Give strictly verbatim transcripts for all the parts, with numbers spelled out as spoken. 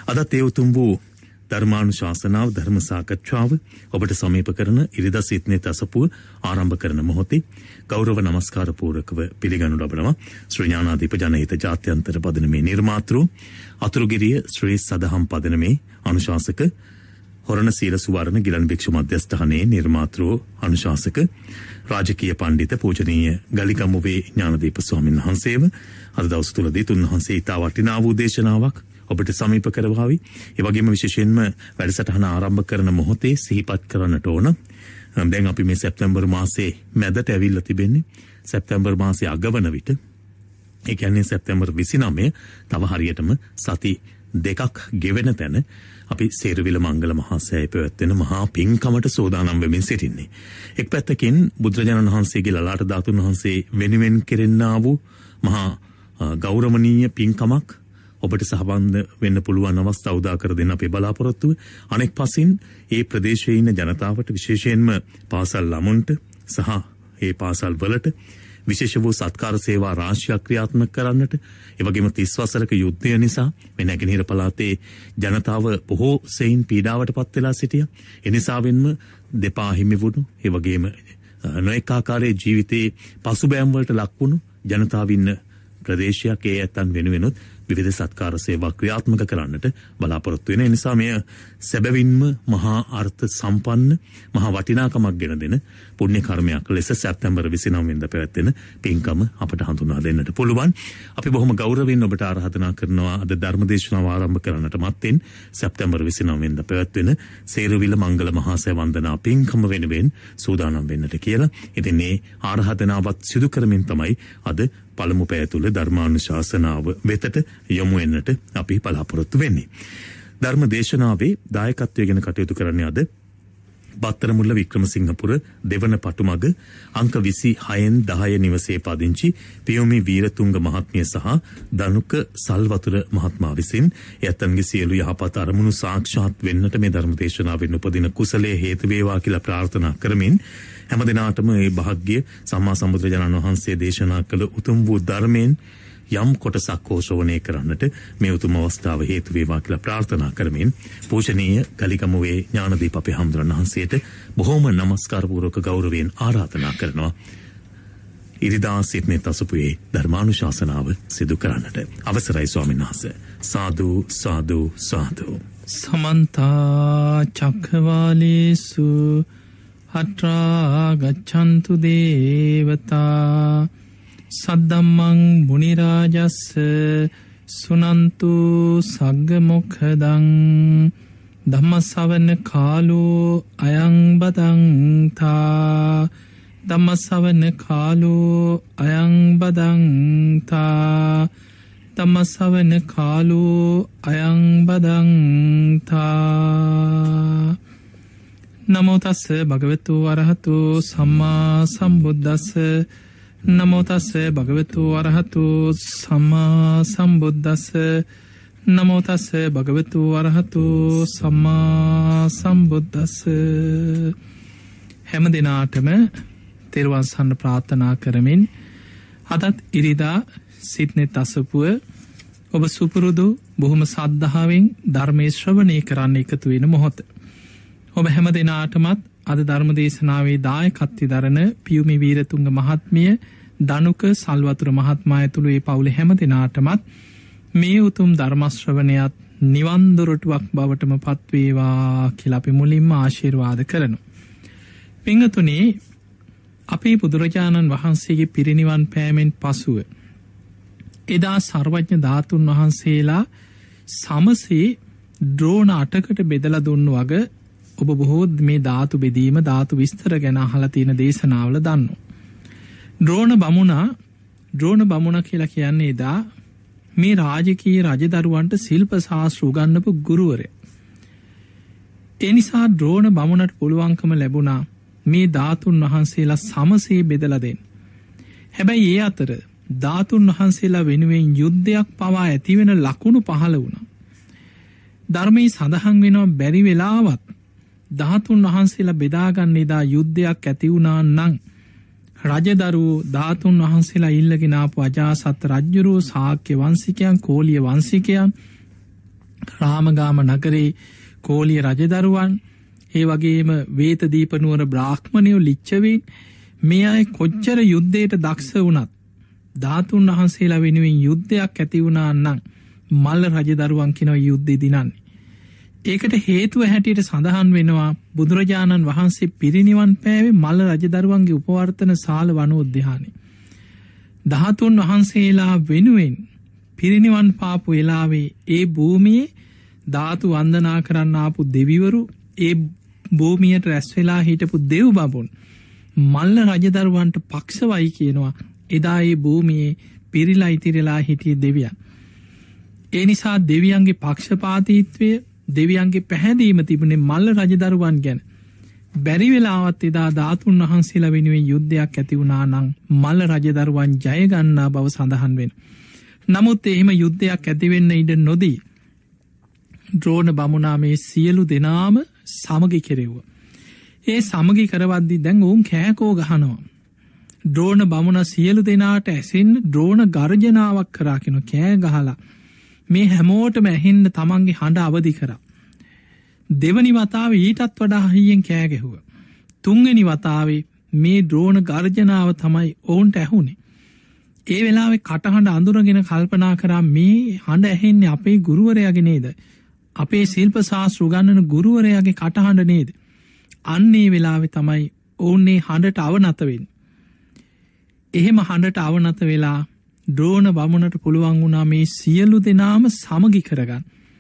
අදත් ඒ උතුම් වූ ධර්මානුශාසනාව ධර්ම සාකච්ඡාව ඔබට සමීප කරන ඉරිදා සිත්නේ තසපුව ආරම්භ කරන මොහොතේ ගෞරව නමස්කාර පූර්වකව පිළිගනු ලබනවා ශ්‍රී ඥානාදීප ජනහිත ජාත්‍යන්තර පදනමේ නිර්මාතෘ අතුරුගිරිය ශ්‍රී සදහම් පදනමේ අනුශාසක හොරණ සීල සුවර්ණ ගිලන් භික්ෂු මධ්‍යස්ථානයේ නිර්මාතෘ අනුශාසක රාජකීය පඬිත පූජනීය ගලිකමුවේ ඥානදීප ස්වාමීන් වහන්සේව අද දවස් තුලදී තුන්වහන්සේ ඊට වටිනා වූ දේශනාවක් ඔබට සමීප කරවාවි. ඒ වගේම විශේෂයෙන්ම වැඩසටහන ආරම්භ කරන මොහොතේ සිහිපත් කරන්නට ඕන. දැන් අපි මේ සැප්තැම්බර් මාසයේ මැදට ඇවිල්ලා තිබෙන්නේ. සැප්තැම්බර් මාසයේ අගවන විට ඒ කියන්නේ සැප්තැම්බර් විසිනවය තව හරියටම සති දෙකක් ගෙවෙන තැන අපි සේරුවිල මංගල මහා සෑය පැවැත්වෙන මහා පින්කමට සෝදානම් වෙමින් සිටින්නේ. එක් පැත්තකින් බුදුරජාණන් වහන්සේගේ ලලාට ධාතුන් වහන්සේ වෙනුවෙන් කෙරෙන්නා වූ මහා ගෞරවනීය පින්කමක් ඔබට සහභාගී වෙන්න පුළුවන් අවස්ථාව උදා කර දෙන්න අපේ බලාපොරොත්තුව. අනෙක් පසින් ඒ ප්‍රදේශයේ ඉන්න ජනතාවට විශේෂයෙන්ම පාසල් ළමුන්ට සහ ඒ පාසල් වලට විශේෂ වූ සත්කාර සේවා රාශියක් ක්‍රියාත්මක කරන්නට, ඒ වගේම තිස් වසරක යුද්ධය නිසා මේ නැගෙනහිර පළාතේ ජනතාව බොහෝ සෙයින් පීඩාවට පත් වෙලා සිටියා. ඒ නිසාවෙන්ම දෙපා හිමි වුණු, ඒ වගේම නොඑක ආකාරයේ ජීවිතේ පසුබෑම් වලට ලක් වුණු ජනතාව ඉන්න ප්‍රදේශයක් ඒ ඇත්තන් වෙනුවෙනුත් විවිධ සත්කාර සේවා ක්‍රියාත්මක කරන්නට බලාපොරොත්තු වෙන නිසා මෙය සැබවින්ම මහා අර්ථ සම්පන්න මහා වටිනාකමක් ගෙන දෙන පුණ්‍ය කර්මයක් ලෙස සැප්තැම්බර් විසිනවය වෙනිදා පැවැත්වෙන පින්කම අපට හඳුනා දෙන්නට පුළුවන්. අපි බොහොම ගෞරවයෙන් ඔබට ආරාධනා කරනවා අද ධර්මදේශනාව ආරම්භ කරන්නට මත්තෙන් සැප්තැම්බර් විසිනවය වෙනිදා පැවැත්වෙන සේරුවිල මංගල මහා සෑය වන්දනා පින්කම වෙනුවෙන් සූදානම් වෙන්නට කියලා. ඉතින් මේ ආරාධනාවත් සිදු කරමින් තමයි අද පළමු පැය තුල ධර්මානුශාසනාව වෙතට යොමු වෙන්නට අපි බලාපොරොත්තු වෙන්නේ. ධර්ම දේශනාවේ දායකත්වය ගැන කටයුතු කරන්නේ අද බත්තරමුල්ල වික්‍රමසිංහපුර දෙවන පටුමග අංක විසිහයෙන් දහය නිවසේ පදිංචි පියොමි වීරතුංග මහත්මිය සහ දනුක සල්වතුර මහත්මයා විසින් එයන්ගේ සියලු යහපත් අරමුණු සාක්ෂාත් වෙන්නට මේ ධර්ම දේශනාවෙන් උපදින කුසලයේ හේතු වේවා කියලා ප්‍රාර්ථනා කරමින් හැම දිනාටම මේ භාග්‍ය සම්මා සම්බුදුරජාණන් වහන්සේ දේශනා කළ උතුම් වූ ධර්මයෙන් යම් කොටසක් ශ්‍රවණය කරන්නට මේ උතුම් අවස්ථාව හේතු වේවා කියලා ප්‍රාර්ථනා කරමින් පූජනීය ගලිකමුවේ ඥානදීප අපේ හාමුදුරන් වහන්සේට බොහෝම නමස්කාර පූර්වක ගෞරවයෙන් ආරාධනා කරනවා ඉරිදා සිත්නේ තසපුවේ ධර්මානුශාසනාව සිදු කරන්නට. අවසරයි ස්වාමීන් වහන්සේ. සාදු සාදු සාදු. සමන්ත චක්ඛවාලේසු අත්‍රා ගච්ඡන්තු දේවතා සද්දම්මං මුනි රාජස්ස සුනන්තු සග්ග මොක්ඛදං ධම්මස්සවන කාලෝ අයං බදන්තා ධම්මස්සවන කාලෝ අයං බදන්තා ධම්මස්සවන කාලෝ අයං බදන්තා. නමෝ තස්ස භගවතු වරහතු සම්මා සම්බුද්දස්ස නමෝ තස්ස භගවතු වරහතු සම්මා සම්බුද්දස්ස නමෝ තස්ස භගවතු වරහතු සම්මා සම්බුද්දස්ස. හැම දිනාටම තෙරුවන් සරණ ප්‍රාර්ථනා කරමින් අදත් ඉරිදා සිත්නේ තසපුව ඔබ සුපුරුදු බොහොම සද්ධාවෙන් ධර්මයේ ශ්‍රවණය කරන්න එකතු වෙන මොහොත. ඔබ හැම දිනාටමත් අද ධර්ම දේශනාවේ දායකත්වය දරන පියුමි වීරතුංග මහත්මිය දනුක සල්වතුර මහත්මයා ඇතුළු ඒ පවුල හැම දිනාටමත් මේ උතුම් ධර්ම ශ්‍රවණයත් නිවන් දොරටුවක් බවටම පත් වේවා කියලා අපි මුලින්ම ආශිර්වාද කරනවා. පින්තුනි, අපේ බුදුරජාණන් වහන්සේගේ පිරිනිවන් පෑමෙන් පසුව එදා සර්වඥ ධාතුන් වහන්සේලා සමසේ ද්‍රෝණ අටකට බෙදලා දුන්නු වග ඔබ බොහෝ මේ ධාතු බෙදීම ධාතු විස්තර ගැන අහලා තියෙන දේශනාවල දන්නවා. ද්‍රෝණ බමුණා ද්‍රෝණ බමුණ කියලා කියන්නේ එදා මේ රාජකීය රජදරුවන්ට ශිල්ප ශාස්ත්‍ර උගන්වපු ගුරුවරයා. ඒ නිසා ද්‍රෝණ බමුණට පුළුවන්කම ලැබුණා මේ ධාතුන් වහන්සේලා සමසේ බෙදලා දෙන්න. හැබැයි ඒ අතර ධාතුන් වහන්සේලා වෙනුවෙන් යුද්ධයක් පවා ඇති වෙන ලකුණු පහළ වුණා. ධර්මයේ සඳහන් වෙනවා බැරි වෙලාවත් ධාතුන් වහන්සේලා බෙදාගන්න එදා යුද්ධයක් ඇති වුණා නම් රජදරුවෝ ධාතුන් වහන්සේලා ඉල්ලගෙන ආපු අජාසත් රජුරෝ ශාක්‍ය වංශිකයන් කෝලිය වංශිකයන් රාමගාම නගරේ කෝලිය රජදරුවන්, ඒ වගේම වේතදීපනුවර බ්‍රාහ්මණයෝ ලිච්ඡවීන්, මේ අය කොච්චර යුද්ධයට දක්ෂ වුණත් ධාතුන් වහන්සේලා වෙනුවෙන් යුද්ධයක් ඇති වුණා නම් මල්ල රජදරුවන් කියනවා යුද්ධෙ දිනන්නේ. ඒකට හේතුව හැටියට සඳහන් වෙනවා බුදුරජාණන් වහන්සේ පිරිනිවන් පෑවේ මල්ල රජදරුවන්ගේ උපවර්තන ශාල වනෝද්‍යානයේ. ධාතුන් වහන්සේලා වෙනුවෙන් පිරිනිවන් පාපු වෙලාවේ ඒ භූමියේ ධාතු වන්දනා කරන්න ආපු දෙවිවරු, ඒ භූමියට රැස් වෙලා හිටපු දෙව් බඹුන් මල්ල රජදරුවන්ට පක්ෂවයි කියනවා. එදා ඒ භූමියේ පිරිලා ඉතිරිලා හිටිය දෙවියන්. ඒ නිසා දෙවියන්ගේ පක්ෂපාතීත්වය, දෙවියන්ගේ පැහැදීම තිබුණේ මල්ල රජදරුවන් ගැන. බැරි වෙලාවත් එදා ධාතුන් වහන්සේලා වෙනුවෙන් යුද්ධයක් ඇති වුණා නම් මල්ල රජදරුවන් ජය ගන්නා බව සඳහන් වෙනවා. නමුත් එහෙම යුද්ධයක් ඇති වෙන්න ඉඩ නොදී ද්‍රෝණ බමුණා මේ සියලු දෙනාම සමගි කෙරෙව්වා. ඒ සමගි කරවද්දී දැන් ඔවුන් කෑකෝ ගහනවා. ද්‍රෝණ බමුණ සියලු දෙනාට ඇසෙන්න ද්‍රෝණ ගර්ජනාවක් කරා කියන කෑ ගහලා මේ හැමෝටම ඇහෙන්න තමන්ගේ හඬ අවදි කරා. දෙවනි වතාවේ ඊටත් වඩා හයියෙන් කෑ ගැහුවා. තුන්වෙනි වතාවේ මේ ද්‍රෝණ ගර්ජනාව තමයි ඔවුන්ට ඇහුනේ. ඒ වෙලාවේ කටහඬ අඳුරගෙන කල්පනා කරා මේ හඬ ඇහෙන්නේ අපේ ගුරුවරයාගේ නේද? අපේ ශිල්ප ශාස්ත්‍ර උගන්වන ගුරුවරයාගේ කටහඬ නේද? අන්නේ වෙලාවේ තමයි ඔවුන්නේ හඬට අවනත වෙන්නේ. එහෙම හඬට අවනත වෙලා ද්‍රෝණ බමුණට පුළුවන් වුණා මේ සියලු දෙනාම සමගි කරගන්න.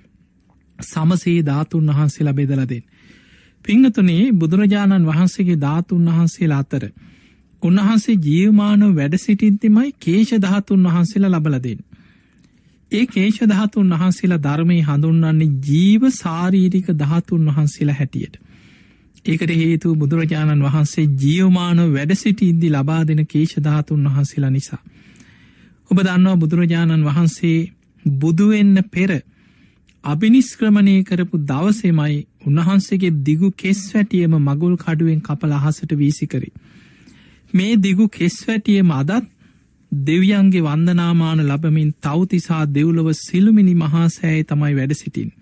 සමසේ ධාතුන් වහන්සේලා බෙදලා දෙන්න. පින්වතුනි, බුදුරජාණන් වහන්සේගේ ධාතුන් වහන්සේලා අතර උන්වහන්සේ ජීවමානව වැඩ සිටිද්දිමයි කේශ ධාතුන් වහන්සේලා ලබලා දෙන්නේ. ඒ කේශ ධාතුන් වහන්සේලා ධර්මයේ හඳුන්වන්නේ ජීව ශාරීරික ධාතුන් වහන්සේලා හැටියට. ඒකට හේතුව බුදුරජාණන් වහන්සේ ජීවමානව වැඩ සිටිද්දි ලබා දෙන කේශ ධාතුන් වහන්සේලා නිසා. ඔබ දන්නවා බුදුරජාණන් වහන්සේ බුදු වෙන්න පෙර අබිනිෂ්ක්‍රමණය කරපු දවසේමයි උන්වහන්සේගේ දිගු කෙස් වැටියම මගුල් කඩුවෙන් කපලා අහසට වීසි කරේ. මේ දිගු කෙස් වැටියම අදත් දෙවියන්ගේ වන්දනාමාන ලැබමින් තව්තිසා දෙව්ලොව සිළුමිණි මහා සෑයේ තමයි වැඩ සිටින්නේ.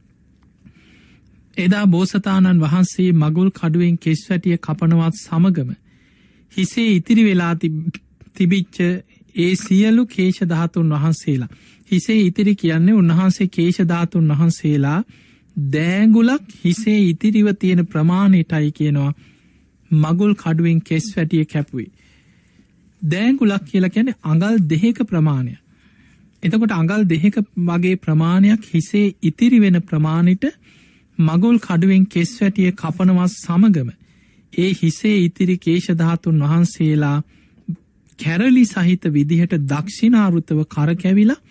එදා බෝසතාණන් වහන්සේ මගුල් කඩුවෙන් කෙස් වැටිය කපනවත් සමගම හිසේ ඉතිරි වෙලා තිබිච්ච ඒ සියලු කේශ ධාතුන් වහන්සේලා, හිසේ ඉතිරි කියන්නේ උන්වහන්සේ කේශ ධාතුන් වහන්සේලා දෑඟුලක් හිසේ ඉතිරිව තියෙන ප්‍රමාණයටයි කියනවා මගුල් කඩුවෙන් කෙස් වැටිය කැපුවේ. දෑඟුලක් කියලා කියන්නේ අඟල් දෙකක ප්‍රමාණය. එතකොට අඟල් දෙකක වගේ ප්‍රමාණයක් හිසේ ඉතිරි වෙන ප්‍රමාණයට මගුල් කඩුවෙන් කෙස් වැටිය කපනවත් සමගම ඒ හිසේ ඉතිරි කේශ ධාතුන් වහන්සේලා කැරලි සහිත විදිහට දක්ෂිනාවෘතව කරකැවිලා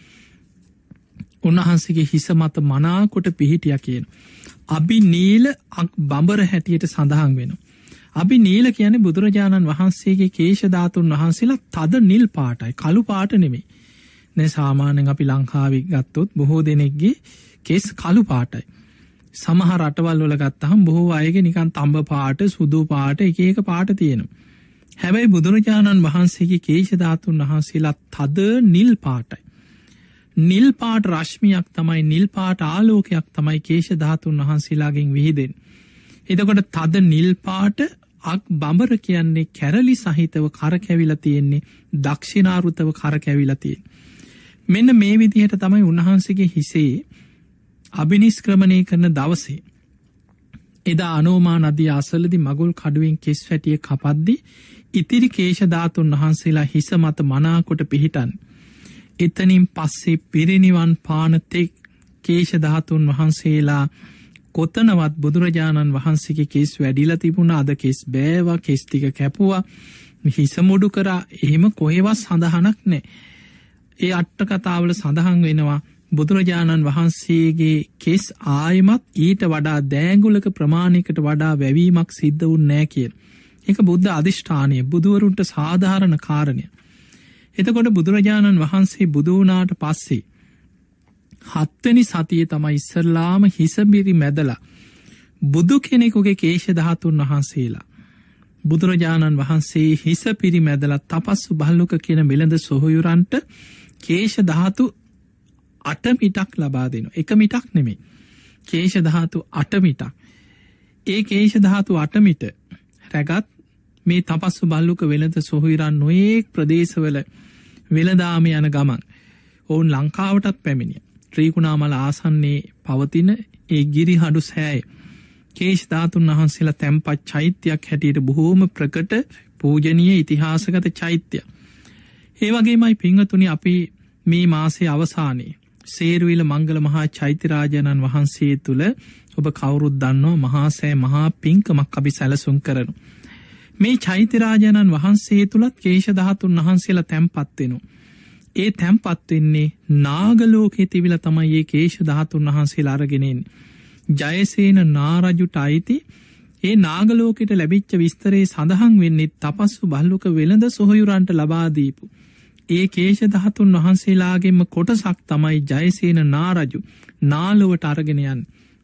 උන්වහන්සේගේ හිස මත මනාකොට පිහිටියා කියන. අබිනීල බඹර හැටියට සඳහන් වෙනවා. අබිනීල කියන්නේ බුදුරජාණන් වහන්සේගේ කේශ ධාතුන් වහන්සේලා තද නිල් පාටයි, කළු පාට නෙමෙයි. දැන් සාමාන්‍යයෙන් අපි ලංකාවේ ගත්තොත් බොහෝ දෙනෙක්ගේ කේස් කළු පාටයි. සමහර රටවල් වල ගත්තහම බොහෝ අයගේ නිකන් තඹ පාට, සුදු පාට, එක එක පාට තියෙනවා. හැබැයි බුදුරජාණන් වහන්සේගේ කේශ ධාතුන් වහන්සේලා තද නිල් පාටයි. නිල් පාට රශ්මියක් තමයි, නිල් පාට ආලෝකයක් තමයි කේශ ධාතුන් වහන්සේලාගෙන් විහිදෙන්නේ. එතකොට තද නිල් පාට අක් බඹර කියන්නේ කැරලි සහිතව කරකැවිලා තියෙන්නේ, දක්ෂිනාවෘතව කරකැවිලා තියෙන්නේ. මෙන්න මේ විදිහට තමයි උන්වහන්සේගේ හිසේ අබිනිෂ්ක්‍රමණය කරන දවසේ එදා අනෝමා නදිය අසලදී මගුල් කඩුවෙන් කෙස් වැටිය කපද්දී ඉතිරි කේශ ධාතුන් වහන්සේලා හිස මත මනාකොට පිහිටන්. එතනින් පස්සේ පිරිනිවන් පාන තෙක් කේශ ධාතුන් වහන්සේලා කොතනවත් බුදුරජාණන් වහන්සේගේ කෙස් වැඩිලා තිබුණා, අද කෙස් බෑවා, කෙස් ටික කැපුවා, හිස මුඩු කරා, එහෙම කොහෙවත් සඳහනක් නැහැ. ඒ අට කතාවල සඳහන් වෙනවා බුදුරජාණන් වහන්සේගේ කෙස් ආයමත් ඊට වඩා දෑඟුලක ප්‍රමාණයකට වඩා වැවීමක් සිද්ධ වුන්නේ නැහැ කියන. ඒක බුද්ධ අධිෂ්ඨානය, බුදුවරුන්ට සාධාරණ කාරණය. එතකොට බුදුරජාණන් වහන්සේ බුදු වුණාට පස්සේ හත්වෙනි සතියේ තමයි ඉස්සරලාම හිසබිරි මැදලා බුදු කෙනෙකුගේ කේශ ධාතුන් වහන්සේලා බුදුරජාණන් වහන්සේ හිස පිරි මැදලා තපස්සු බල්ලුක කියන මිලඳ සොහොයුරන්ට කේශ ධාතු අට මිටක් ලබා දෙනවා. එක මිටක් නෙමෙයි. කේශ ධාතු අට මිටක්. ඒ කේශ ධාතු අට මිට රැගත් මේ තපස්සු බල්ලුක වෙළඳ සොහොයුරන් නොයෙක් ප්‍රදේශවල වෙළඳාම යන ගමන් ඔවුන් ලංකාවටත් පැමිණිය. ත්‍රිකුණාමල ආසන්නයේ පවතින ඒ ගිරිහඩු සෑය කේශ ධාතුන් වහන්සේලා තැන්පත් චෛත්‍යයක් හැටියට බොහෝම ප්‍රකට පූජනීය ඉතිහාසගත චෛත්‍යයක්. ඒ වගේමයි පින්වතුනි අපි මේ මාසයේ අවසානයේ සේරුවිල මංගල මහා චෛත්‍යරාජානන් වහන්සේ තුල ඔබ කවුරුත් දන්නවා මහා සෑ මහා පින්කමක් අපි සැලසුම් කරනවා. මේ චෛත්‍යරාජානන් වහන්සේ තුලත් කේශ ධාතුන් වහන්සේලා තැන්පත් වෙනවා. ඒ තැන්පත් වෙන්නේ නාගලෝකයේ තිබිලා තමයි මේ කේශ ධාතුන් වහන්සේලා අරගෙන ඉන්නේ. ජයසේන නාරජුට අයිති ඒ නාගලෝකයට ලැබිච්ච විස්තරේ සඳහන් වෙන්නේ තපස්සු බල්ලුක වෙළඳ සොහොයුරන්ට ලබා දීපු ඒ කේශ ධාතුන් වහන්සේලාගෙන්ම කොටසක් තමයි ජයසේන නාරජු නාලොවට අරගෙන යන්නේ.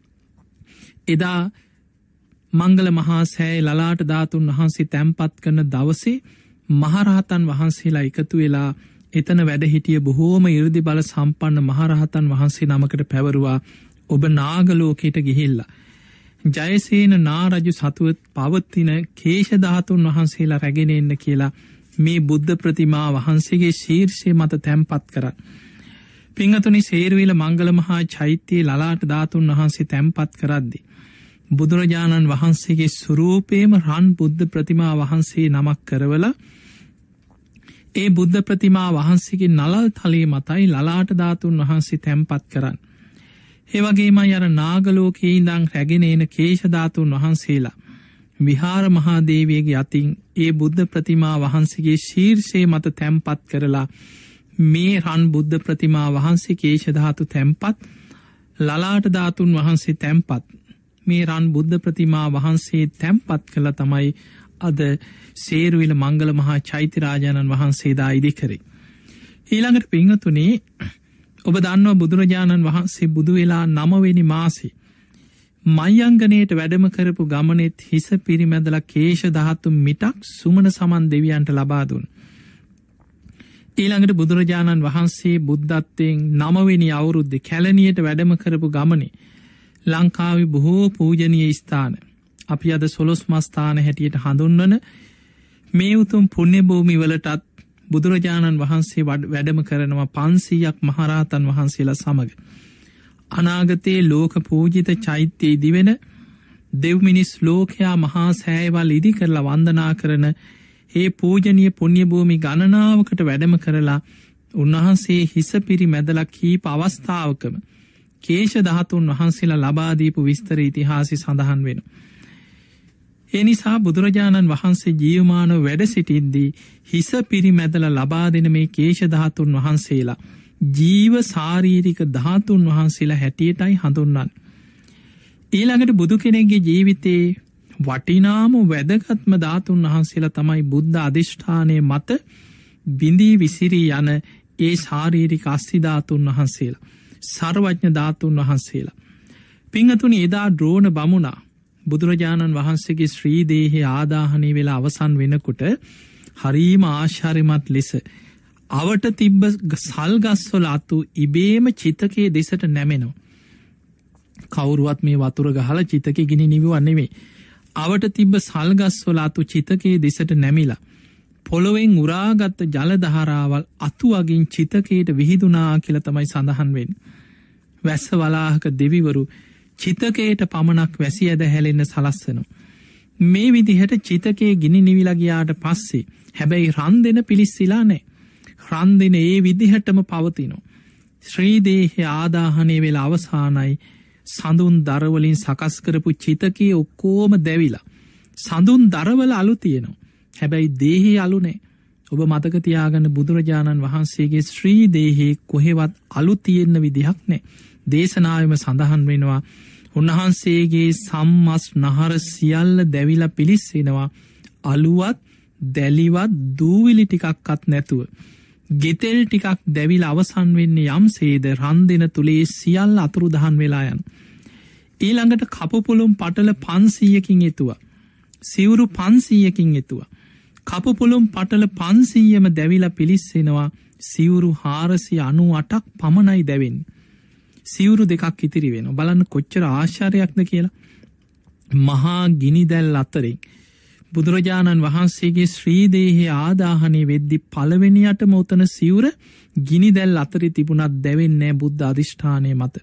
එදා මංගල මහා සෑය ලලාට ධාතුන් වහන්සේ තැන්පත් කරන දවසේ මහරහතන් වහන්සේලා එකතු වෙලා එතන වැඩ හිටිය බොහෝම 이르දි බල සම්පන්න මහරහතන් වහන්සේ නමකට පැවරුවා ඔබ නාගලෝකයට ගිහිල්ලා ජයසේන නාරජු සතුව පවත්තින කේශ ධාතුන් වහන්සේලා රැගෙන එන්න කියලා මේ බුද්ධ ප්‍රතිමා වහන්සේගේ ශීර්ෂය මත තැන්පත් කරා. පින්වතුනි සේරුවිල මංගල මහා චෛත්‍යයේ ලලාට ධාතුන් වහන්සේ තැන්පත් කරද්දී බුදුරජාණන් වහන්සේගේ ස්වරූපේම රන් බුද්ධ ප්‍රතිමා වහන්සේ නමක් කරවලා ඒ බුද්ධ ප්‍රතිමා වහන්සේගේ නලල් තලයේ මතයි ලලාට ධාතුන් වහන්සේ තැන්පත් කරන්නේ. ඒ වගේමයි අර නාගලෝකයේ ඉඳන් රැගෙන එන කේශ ධාතුන් වහන්සේලා විහාර මහා දේවියගේ අතින් ඒ බුද්ධ ප්‍රතිමා වහන්සේගේ ශීර්ෂය මත තැන්පත් කරලා මේ රන් බුද්ධ ප්‍රතිමා වහන්සේ කේශ ධාතු තැන්පත් ලලාට ධාතුන් වහන්සේ තැන්පත් මේ රන් බුද්ධ ප්‍රතිමා වහන්සේ තැන්පත් කළා තමයි අද සේරුවිල මංගල මහා චෛත්‍යරාජානන් වහන්සේ දා ඉදි කරේ. ඊළඟට පින්වතුනි ඔබ දන්නවා බුදුරජාණන් වහන්සේ බුදු වෙලා නව වෙනි මාසේ මයංගනයට වැඩම කරපු ගමනේත් හිස පිරිමැදලා කේශ ධාතු මිටක් සුමන සමන් දෙවියන්ට ලබා දුන්. ඊළඟට බුදුරජාණන් වහන්සේ බුද්ධත්වයෙන් නව වෙනි අවුරුද්දේ කැලණියට වැඩම කරපු ගමනේ ලංකාවේ බොහෝ පූජනීය ස්ථාන අපි අද සොළොස් මස් ස්ථාන හැටියට හඳුන්වන මේ උතුම් පුණ්‍ය භූමි වලටත් බුදුරජාණන් වහන්සේ වැඩම කරනවා පන්සීයක් මහරහතන් වහන්සේලා සමග. අනාගතයේ ලෝක පූජිත චෛත්‍ය ඉදිවෙන දෙව් මිනිස් ලෝකයා මහා සෑයවල් ඉදි කරලා වන්දනා කරන ඒ පූජනීය පුණ්‍ය භූමි ගණනාවකට වැඩම කරලා උන්වහන්සේ හිස පිරි මැදලා කීප අවස්ථාවකම කේශ ධාතුන් වහන්සේලා ලබා දීපු විස්තර ඉතිහාසයේ සඳහන් වෙනවා. ඒ නිසා බුදුරජාණන් වහන්සේ ජීවමානව වැඩ සිටින්දී හිස පිරිමැදලා ලබා දෙන මේ කේශ ධාතුන් වහන්සේලා ජීව ශාරීරික ධාතුන් වහන්සේලා හැටියටයි හඳුන්වන්නේ. ඊළඟට බුදු කෙනෙක්ගේ ජීවිතේ වටිනාම වැදගත්ම ධාතුන් වහන්සේලා තමයි බුද්ධ අධිෂ්ඨානයේ මත බිඳී විසිරී යන ඒ ශාරීරික අස්සි ධාතුන් වහන්සේලා සර්වඥ ධාතුන් වහන්සේලා. පින්වතුනි එදා ද්‍රෝණ බමුණා බුදුරජාණන් වහන්සේගේ ශ්‍රී දේහය ආදාහනය වෙලා අවසන් වෙනකොට හරීම ආශ්චර්යමත් ලෙස අවට තිබ්බ සල්ගස්වල අතු ඉබේම චිතකයේ දෙසට නැමෙනවා. කවුරුවත් මේ වතුර ගහලා චිතකේ ගිනි නිවුවා නෙමෙයි. අවට තිබ්බ සල්ගස්වල අතු චිතකයේ දෙසට නැමිලා පොළොවෙන් උරාගත් ජල ධාරාවල් අතු අගින් චිතකයට විහිදුනා කියලා තමයි සඳහන් වෙන්නේ. වැස්ස වලාහක දෙවිවරු චිතකයට පමණක් වැසි ඇද හැලෙන්න සලස්සනවා. මේ විදිහට චිතකයේ ගිනි නිවිලා ගියාට පස්සේ හැබැයි රන් දෙන පිලිස්සලා නැහැ. රන් දෙන ඒ විදිහටම පවතිනවා. ශ්‍රී දේහය ආදාහනය වෙලා අවසానයි සඳුන් දරවලින් සකස් කරපු චිතකයේ ඔක්කොම දැවිලා. සඳුන් දරවල අලු තියෙනවා. හැබැයි දේහේ අලු නැහැ. ඔබ මතක තියාගන්න බුදුරජාණන් වහන්සේගේ ශ්‍රී දේහේ කොහෙවත් අලු තියෙන්න විදිහක් නැහැ. දේශනාවෙම සඳහන් වෙනවා උන්වහන්සේගේ සම්මස් නහර සියල්ල දැවිලා පිලිස්සෙනවා අලුවත් දැලිවත් දූවිලි ටිකක්වත් නැතුව. ගෙතෙල් ටිකක් දැවිලා අවසන් වෙන්නේ යම්සේද රන් දෙන තුලේ සියල්ල අතුරුදහන් වෙලා යන. ඊළඟට කපුපුළුම් පටල පන්සීයකින් එතුවා. සිවුරු පන්සීයකින් එතුවා. කපුපුළුම් පටල පන්සීයම දැවිලා පිලිස්සෙනවා සිවුරු හාරසිය අනු අටක් පමණයි දැවෙන්නේ. සිවුරු දෙකක් ඉතිරි වෙන. බලන්න කොච්චර ආශ්චර්යයක්ද කියලා. මහා ගිනිදැල් අතරින් බුදුරජාණන් වහන්සේගේ ශ්‍රී දේහය ආදාහනය වෙද්දි පළවෙනියටම උතන සිවුර ගිනිදැල් අතරි තිබුණත් දැවෙන්නේ බුද්ධ අධිෂ්ඨානය මත.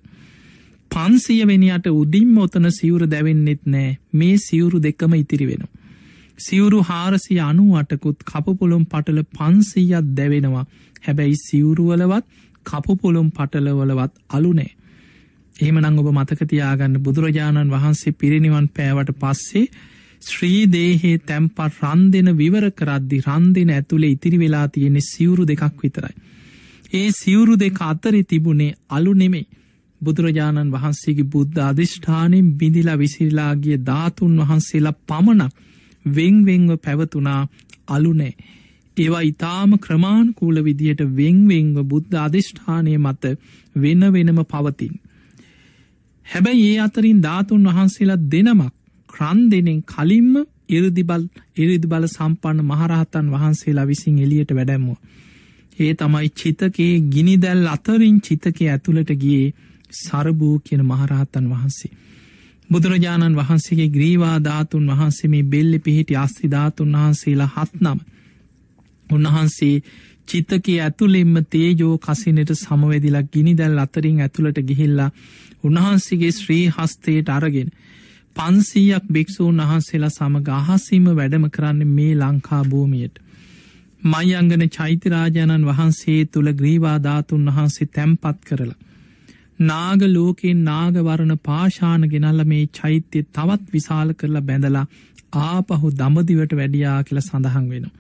පන්සිය වෙනියට උඩින්ම උතන සිවුර දැවෙන්නෙත් නෑ. මේ සිවුරු දෙකම ඉතිරි වෙනවා. සිවුරු හාරසිය අනු අටකුත් කපපොළොම් පටල පන්සීයක් දැවෙනවා. හැබැයි සිවුරුවලවත් කපපොළොම් පටලවලවත් අලුනේ. එහෙමනම් ඔබ මතක තියාගන්න බුදුරජාණන් වහන්සේ පිරිනිවන් පෑවට පස්සේ ශ්‍රී දේහේ තැම්පත් රන් දෙන විවර කරද්දි රන් දෙන ඇතුලේ ඉතිරි වෙලා තියෙන්නේ සිවුරු දෙකක් විතරයි. ඒ සිවුරු දෙක අතරේ තිබුණේ අලු නෙමෙයි. බුදුරජාණන් වහන්සේගේ බුද්ධ අධිෂ්ඨානයෙන් බිඳිලා විසිරලා ගිය ධාතුන් වහන්සේලා පමණක් වෙන් වෙන්ව පැවතුනා අලු නෑ. ඒවා ඊටාම ක්‍රමානුකූල විදියට වෙන් වෙන්ව බුද්ධ අධිෂ්ඨානය මත වෙන වෙනම පවතින. හැබැයි ඒ අතරින් ධාතුන් වහන්සේලා දෙනමක් ක්‍රන් දෙනෙන් කලින්ම ඉරිදිබල් ඉරිදිබල සම්පන්න මහරහතන් වහන්සේලා විසින් එළියට වැඩැම්මුවා. ඒ තමයි චිතකේ ගිනිදැල් අතරින් චිතකේ ඇතුළට ගියේ සරබූ කියන මහරහතන් වහන්සේ. බුදුරජාණන් වහන්සේගේ ග්‍රීවා ධාතුන් වහන්සේ මේ බෙල්ලේ පිහිටි අස්ථි ධාතුන් වහන්සේලා හත් නම. උන්වහන්සේ චිතකේ ඇතුළෙන්ම තේජෝ කසිනට සමවැදිලා ගිනිදැල් අතරින් ඇතුළට ගිහිල්ලා උන්වහන්සේගේ ශ්‍රී හස්තයට අරගෙන පන්සීයක් භික්ෂූන් වහන්සේලා සමග අහසින්ම වැඩම කරන්නේ මේ ලංකා භූමියට. මයංගන චෛත්‍යරාජානන් වහන්සේ තුල ග්‍රීවා ධාතුන් වහන්සේ තැන්පත් කරලා නාග ලෝකේ නාගවර්ණ පාෂාණ ගෙනල්ලා මේ චෛත්‍ය තවත් විශාල කරලා බැඳලා ආපහු දඹදිවට වැඩියා කියලා සඳහන් වෙනවා.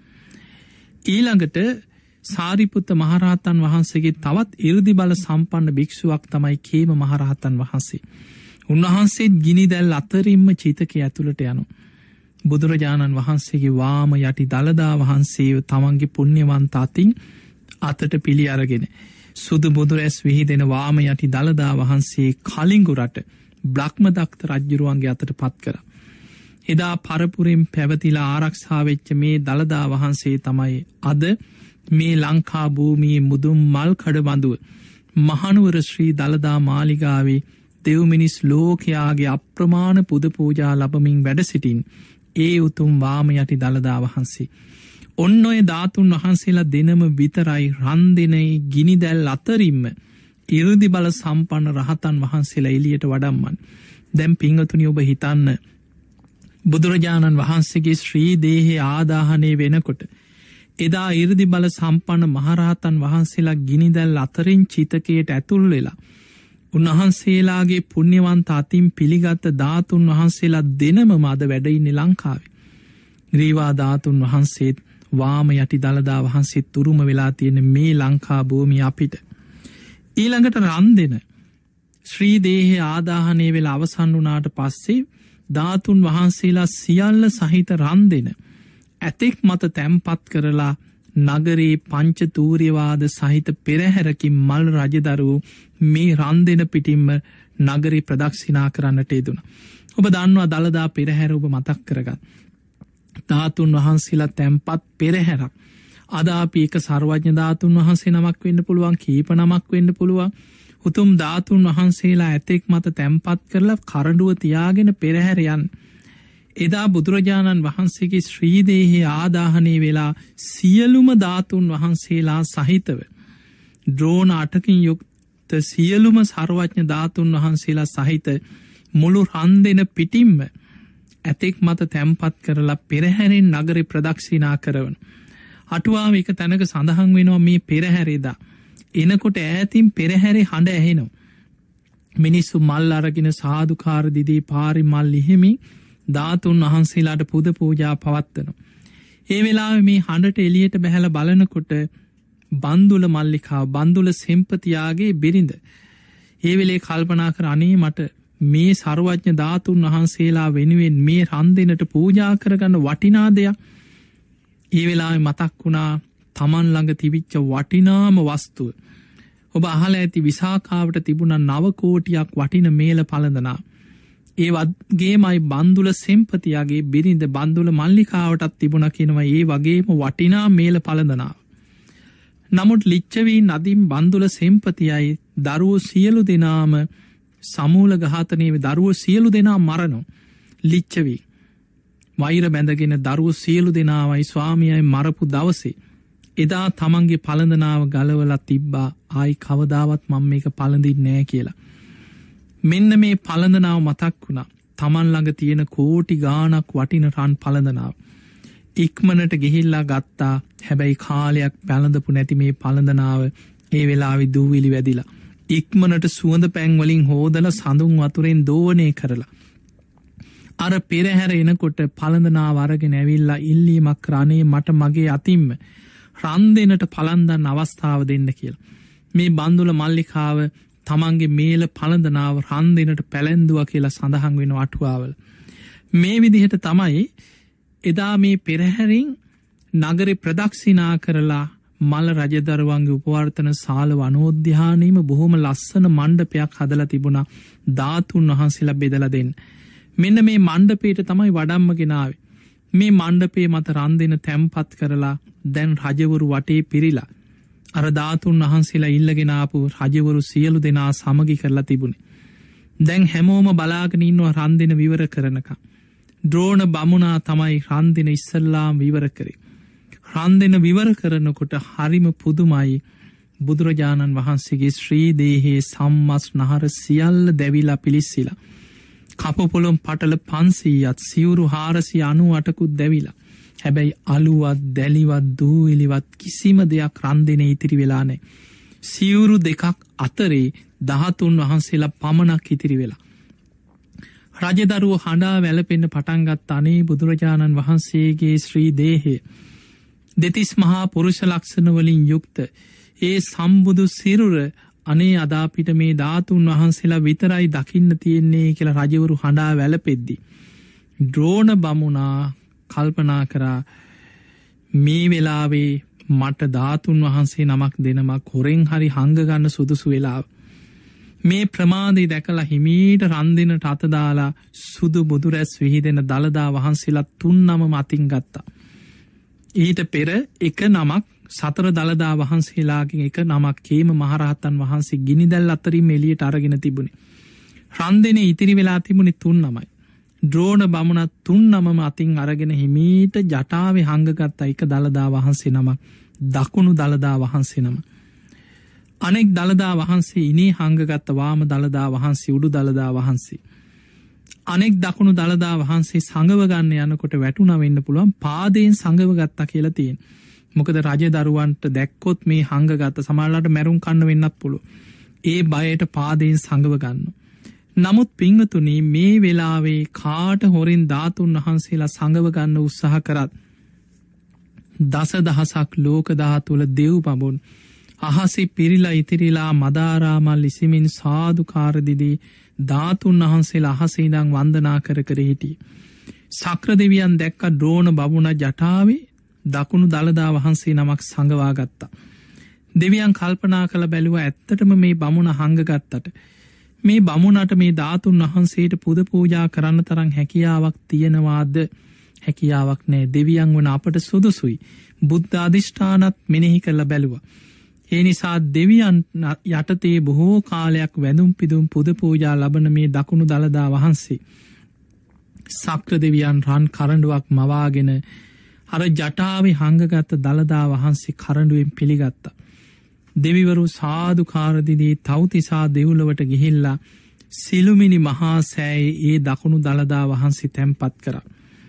ඊළඟට සාරිපුත්ත මහරහතන් වහන්සේගේ තවත් 이르දි බල සම්පන්න භික්ෂුවක් තමයි කේම මහරහතන් වහන්සේ. උන්වහන්සේත් ගිනිදැල් අතරින්ම චිතකේ ඇතුළට යනවා. බුදුරජාණන් වහන්සේගේ වාම යටි දළදා වහන්සේව තමන්ගේ පුණ්‍යවන්ත අතින් අතට පිළි අරගෙන සුදු බුදුරැස් විහිදෙන වාම යටි දළදා වහන්සේ කලිංගු රට බ්‍රහ්මදත්ත රජුරුවන්ගේ අතට පත් කරා. එදා පරපුරෙන් පැවතිලා ආරක්ෂා වෙච්ච මේ දළදා වහන්සේ තමයි අද මේ ලංකා භූමියේ මුදුන් මල් කඩ බඳුව මහනුවර ශ්‍රී දළදා මාලිගාවේ දෙව් මිනිස් ලෝකයාගේ අප්‍රමාණ පුද පූජා ලබමින් වැඩ සිටින් ඒ උතුම් වාම යටි දළදා වහන්සේ. ඔන්න ඔය ධාතුන් වහන්සේලා දෙනම විතරයි රන් දෙනේ ගිනිදැල් අතරින්ම 이르දි බල සම්පන්න රහතන් වහන්සේලා එළියට වඩම්මන්. දැන් පින්වතුනි ඔබ හිතන්න බුදුරජාණන් වහන්සේගේ ශ්‍රී දේහය ආදාහනය වෙනකොට එදා 이르දි බල සම්පන්න මහරහතන් වහන්සේලා ගිනිදැල් අතරින් චිතකයට ඇතුල් වෙලා උන්වහන්සේලාගේ පුණ්‍යවන්ත අතින් පිළිගත් ධාතුන් වහන්සේලා දෙනමම අද වැඩ ඉන්නේ ලංකාවේ. ග්‍රීවා ධාතුන් වහන්සේත් වාම යටි දළදා වහන්සේත් තුරුම වෙලා තියෙන මේ ලංකා භූමිය අපිට. ඊළඟට රන් දෙන ශ්‍රී දේහය ආදාහනය වෙලා අවසන් වුණාට පස්සේ ධාතුන් වහන්සේලා සියල්ල සහිත රන් දෙන ඇතෙක් මත තැන්පත් කරලා නගරේ පංචතූර්යවාද සහිත පෙරහැරකින් මල් රජදරුවෝ මේ රන් දෙන පිටින්ම නගරේ ප්‍රදක්ෂිනා කරන්නට යෙදුණා. ඔබ දන්නවා දළදා පෙරහැර ඔබ මතක් කරගන්න. ධාතුන් වහන්සේලා තැන්පත් පෙරහැරක්. අද අපි එක සර්වඥ ධාතුන් වහන්සේ නමක් වෙන්න පුළුවන්, කීප නමක් වෙන්න පුළුවන්. උතුම් ධාතුන් වහන්සේලා ඇතෙක් මත තැන්පත් කරලා කරඬුව තියාගෙන පෙරහැර යන්න. එදා බුදුරජාණන් වහන්සේගේ ශ්‍රී දේහය ආදාහනය වෙලා සියලුම ධාතුන් වහන්සේලා සහිතව ද්‍රෝණ අටකින් යුක්ත සියලුම සර්වඥ ධාතුන් වහන්සේලා සහිත මුළු රන් දෙන පිටින්ම ඇතෙක් මත තැන්පත් කරලා පෙරහැරෙන් නගරේ ප්‍රදක්ෂිනා කරවන. අටුවාව එක තැනක සඳහන් වෙනවා මේ පෙරහැරේදා එනකොට ඈතින් පෙරහැරේ හඬ ඇහෙනවා. මිනිස්සු මල් අරගෙන සාදුකාර දිදී පාරි මල් ලිහිමින් ධාතුන් වහන්සේලාට පුද පූජා පවත්වනවා. ඒ වෙලාවේ මේ හඬට එළියට බැහැලා බලනකොට බන්දුල මල්ලිකාව බන්දුල සෙම්පතියාගේ බිරිඳ ඒ වෙලේ කල්පනා කර අනේ මට මේ සර්වඥ ධාතුන් වහන්සේලා වෙනුවෙන් මේ රන් දෙනට පූජා කරගන්න වටිනා දෙයක්. ඒ වෙලාවේ මතක් වුණා තමන් ළඟ තිබිච්ච වටිනාම වස්තුව. ඔබ අහලා ඇති විසාකාවට තිබුණා නව කෝටියක් වටින මේල පළඳනා. ඒ වගේමයි බන්දුල සෙම්පතියාගේ බිරිඳ බන්දුල මල්ලිකාවටත් තිබුණා කියනවා ඒ වගේම වටිනා මේල පළඳනා. නමුත් ලිච්ඡවී නදීම් බන්දුල සෙම්පතියයි දරුවෝ සියලු දෙනාම සමූල ඝාතනයේ දරුවෝ සියලු දෙනා මරණෝ. ලිච්ඡවී වෛර බැඳගෙන දරුවෝ සියලු දෙනාවයි ස්වාමියායි මරපු දවසේ එදා තමන්ගේ පළඳනාව ගලවලා තිබ්බා ආයි කවදාවත් මම මේක පළඳින්නේ නැහැ කියලා. මෙන්න මේ පළඳනාව මතක් වුණා. තමන් ළඟ තියෙන කෝටි ගාණක් වටින රන් පළඳනාව. ඉක්මනට ගිහිල්ලා ගත්තා. හැබැයි කාලයක් පැළඳපු නැති මේ පළඳනාව ඒ වෙලාවේ දූවිලි වැදිලා. ඉක්මනට සුවඳ පැන් වලින් හොදලා සඳුන් වතුරෙන් දෝවණය කරලා. අර පෙරහැර එනකොට පළඳනාව අරගෙන ඇවිල්ලා ඉල්ලීමක් කරන්නේ මට මගේ අතින්ම රන් දෙනට පළඳන්න අවස්ථාව දෙන්න කියලා. මේ බන්දුල මල්ලිකාව තමන්ගේ මේල පළඳනාව රන් දෙනට පැලැන්දුවා කියලා සඳහන් වෙන අටුවාවල. මේ විදිහට තමයි එදා මේ පෙරහැරින් නගරේ ප්‍රදක්ෂිනා කරලා මල රජදරුවන්ගේ උපවර්තන ශාල වනෝද්‍යානයේම බොහොම ලස්සන මණ්ඩපයක් හදලා තිබුණා ධාතුන් වහන්සේලා බෙදලා දෙන්න. මෙන්න මේ මණ්ඩපයට තමයි වඩම්ම ගෙනාවේ. මේ මණ්ඩපේ මත රන් දෙන තැම්පත් කරලා දැන් රජවරු වටේ පිරිලා අර ධාතුන් වහන්සේලා ඉල්ලගෙන ආපු රජවරු සියලු දෙනා සමගි කරලා තිබුණේ. දැන් හැමෝම බලාගෙන ඉන්නවා රන් දෙන විවර කරනකම්. ද්‍රෝණ බමුණා තමයි රන් දෙන ඉස්සල්ලාම විවර කරේ. රන් දෙන විවර කරනකොට හරිම පුදුමයි. බුදුරජාණන් වහන්සේගේ ශ්‍රී දේහයේ සම්මස් නහර සියල්ල දැවිලා පිලිස්සිලා. කපපොළොම් පටල පන්සීයත් සිවුරු හාරසිය අනූඅටකුත් දැවිලා. හැබැයි අලුවත් දැලිවත් දූවිලිවත් කිසිම දෙයක් රන් දෙන ඉතිරි වෙලා නැහැ. සිවුරු දෙකක් අතරේ ධාතුන් වහන්සේලා පමණක් ඉතිරි වෙලා. රජදරුවෝ හඬා වැළපෙන්න පටන් ගත්ත අනේ බුදුරජාණන් වහන්සේගේ ශ්‍රී දේහය දෙතිස් මහා පුරුෂ ලක්ෂණ වලින් යුක්ත ඒ සම්බුදු සිරුර අනේ අද අපිට මේ ධාතුන් වහන්සේලා විතරයි දකින්න තියෙන්නේ කියලා රජවරු හඬා වැළපෙද්දි ද්‍රෝණ බමුණා කල්පනා කරා මේ වෙලාවේ මට ධාතුන් වහන්සේ නමක් දෙනමක් හොරෙන් හරි හංග ගන්න සුදුසු වෙලාව. මේ ප්‍රමාදේ දැකලා හිමීට රන් දෙනට අත දාලා සුදු බුදුරැස් විහිදෙන දළදා වහන්සේලා තුන් නම මතින් ගත්තා. ඊට පෙර එක නමක් සතර දළදා වහන්සේලාගෙන් එක නමක් කේම මහරහතන් වහන්සේ ගිනිදැල් අතරින් එළියට අරගෙන තිබුණේ. රන් දෙනේ ඉතිරි වෙලා තිබුණේ තුන් නමයි. ද්‍රෝණ බමුණ තුන් නමම අතින් අරගෙන හිමීට ජටාවේ හංගගත්ත එක දළදා වහන්සේ නමක් දකුණු දළදා වහන්සේ නම. අනෙක් දළදා වහන්සේ ඉනේ හංගගත්ත වාම දළදා වහන්සේ උඩු දළදා වහන්සේ. අනෙක් දකුණු දළදා වහන්සේ සංගව ගන්න යනකොට වැටුණා වෙන්න පුළුවන් පාදයෙන් සංගව ගත්තා කියලා තියෙන. මොකද රජ දරුවන්ට දැක්කොත් මේ හංගගත්ත සමහරලාට මැරුම් කන්න වෙන්නත් පුළුවන්. ඒ බයට පාදයෙන් සංගව ගන්නවා. නමුත් පින්වතුනි මේ වෙලාවේ කාට හොරින් ධාතුන් වහන්සේලා සංගව ගන්න උත්සාහ කරත් දස දහසක් ලෝක ධාතුල දෙව් බඹුන් අහසේ පිරිලා ඉතිරිලා මදාරාමල් ඉසිමින් සාදුකාර දිදී ධාතුන් වහන්සේලා අහසේ ඉඳන් වන්දනා කර කර හිටියේ. සක්‍ර දෙවියන් දැක්ක ද්‍රෝණ බමුණ ජටාවේ දකුණු දළදා වහන්සේ නමක් සංගවා ගත්තා. දෙවියන් කල්පනා කළ බැලුවා ඇත්තටම මේ බමුණ හංගගත්තට මේ බමුණට මේ ධාතුන් වහන්සේට පුද පූජා කරන්න තරම් හැකියාවක් තියෙනවාද? හැකියාවක් නැහැ. දෙවියන් වන අපට සුදුසුයි. බුද්ධ අධිෂ්ඨානත් මෙනෙහි කරලා බැලුවා. ඒ නිසා දෙවියන් යටතේ බොහෝ කාලයක් වැඳුම් පිදුම් පුද පූජා ලබන මේ දකුණු දළදා වහන්සේ සක්‍ර දෙවියන් රන් කරඬුවක් මවාගෙන අර ජටාවේ හංගගත් දළදා වහන්සේ කරඬුවෙන් පිළිගත්තා. දෙවිවරු සාදුකාර දිදී තව්තිසා දෙව්ලොවට ගිහිල්ලා සිළුමිණි මහා සෑයේ ඒ දකුණු දළදා වහන්සේ තැන්පත් කරා.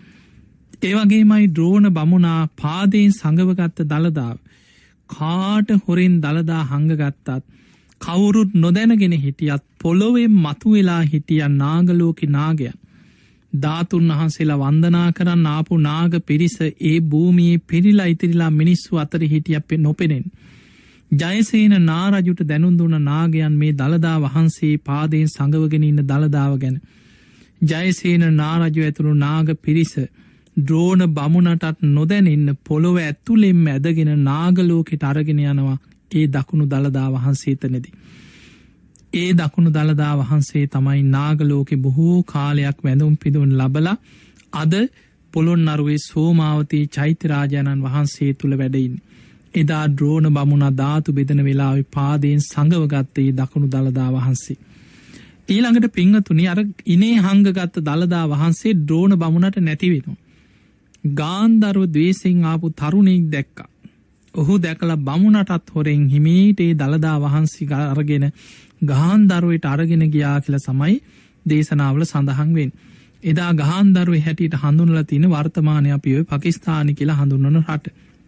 ඒ වගේමයි ද්‍රෝණ බමුණා පාදයෙන් සංගවගත්ත දළදාව කාට හොරෙන් දළදා හංගගත්තත් කවුරුත් නොදැනගෙන හිටියත් පොළොවේ මතුවෙලා හිටිය නාගලෝකේ නාගයන් ධාතුන් වහන්සේලා වන්දනා කරන්න ආපු නාග පිරිස ඒ භූමියේ පිරිලා ඉතිරිලා මිනිස්සු අතර හිටියක් නොපෙනෙන. ජයසේන නාරජුට දැනුම් දුන්න නාගයන් මේ දළදා වහන්සේ පාදයෙන් සංගවගෙන ඉන්න දළදාව ගැන. ජයසේන නාරජු ඇතුළු නාග පිරිස ද්‍රෝණ බමුණටත් නොදැන ඉන්න පොළොව ඇතුළෙන්ම ඇදගෙන නාගලෝකෙට අරගෙන යනවා ඒ දකුණු දළදා වහන්සේතනදී. ඒ දකුණු දළදා වහන්සේ තමයි නාගලෝකෙ බොහෝ කාලයක් වැඳුම් පිදුම් ලබලා අද පොළොන්නරුවේ සෝමාවතී චෛත්‍ය රාජානන් වහන්සේ තුළ වැඩ ඉන්නේ. එදා ද්‍රෝණ බමුණා ධාතු බෙදන වෙලාවේ පාදයෙන් සංගවගත්තේ දකුණු දළදා වහන්සේ. ඊළඟට පිංගතුනි අර ඉනේ හංගගත්ත දළදා වහන්සේ ද්‍රෝණ බමුණට නැති වෙනවා. ගාන්ධර්ව ද්වේෂයෙන් ආපු තරුණෙක් දැක්කා. ඔහු දැකලා බමුණටත් හොරෙන් හිමීට ඒ දළදා වහන්සේ අරගෙන ගාන්ධර්වයට අරගෙන ගියා කියලා තමයි දේශනාවල සඳහන් වෙන්නේ. එදා ගාන්ධර්වේ හැටියට හඳුන්වලා තියෙන වර්තමානයේ අපි ඔය පාකිස්තානි කියලා හඳුන්වන රට.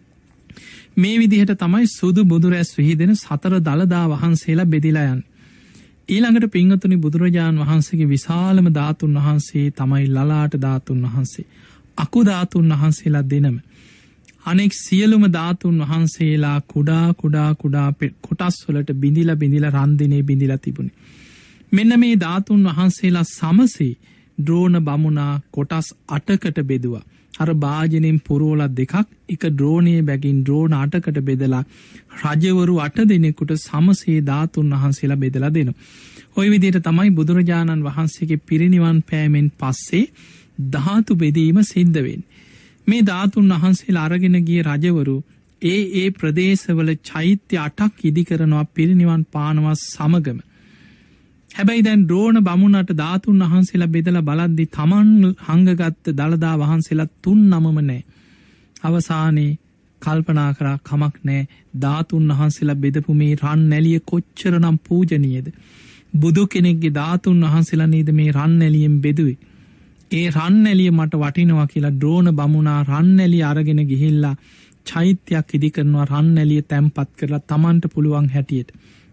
මේ විදිහට තමයි සුදු බුදු රැස් විහිදෙන සතර දළදා වහන්සේලා බෙදිලා යන්නේ. ඊළඟට පිංගතුනි බුදුරජාන් වහන්සේගේ විශාලම ධාතුන් වහන්සේ තමයි ලලාට ධාතුන් වහන්සේ. අකු ධාතුන් වහන්සේලා දෙනම. අනෙක් සියලුම ධාතුන් වහන්සේලා කුඩා කුඩා කුඩා කොටස් වලට බිඳිලා බිඳිලා රන්දිනේ බිඳිලා තිබුණේ. මෙන්න මේ ධාතුන් වහන්සේලා සමසේ ද්‍රෝණ බමුණා කොටස් අටකට බෙදුවා. අර භාජනෙන් පුරවලා දෙකක් එක ද්‍රෝණයේ බැගින් ද්‍රෝණ අටකට බෙදලා රජවරු අට දෙනෙකුට සමසේ ධාතුන් වහන්සේලා බෙදලා දෙනවා. ওই විදිහට තමයි බුදුරජාණන් වහන්සේගේ පිරිනිවන් පෑමෙන් පස්සේ ධාතු බෙදීම සිද්ධ වෙන්නේ. මේ ධාතුන් වහන්සේලා අරගෙන ගිය රජවරු ඒ ඒ ප්‍රදේශවල චෛත්‍ය අටක් ඉදි කරනවා පිරිනිවන් පානවා සමගම. හැබැයි දැන් ද්‍රෝණ බමුණට ධාතුන් වහන්සේලා බෙදලා බලද්දි තමන් හංගගත්ත දළදා වහන්සේලා තුන් නමම නැහැ. අවසානයේ කල්පනා කරා කමක් නැහැ. ධාතුන් වහන්සේලා බෙදපු මේ රන් නැලිය කොච්චරනම් පූජනීයද? බුදු කෙනෙක්ගේ ධාතුන් වහන්සේලා නේද මේ රන් නැලියෙන් බෙදුවේ. ඒ රන් නැලිය මට වටිනවා කියලා ද්‍රෝණ බමුණා රන් නැලිය අරගෙන ගිහිල්ලා චෛත්‍යයක් ඉදි කරනවා. රන් නැලිය තැම්පත් කරලා තමන්ට පුළුවන් හැටියට.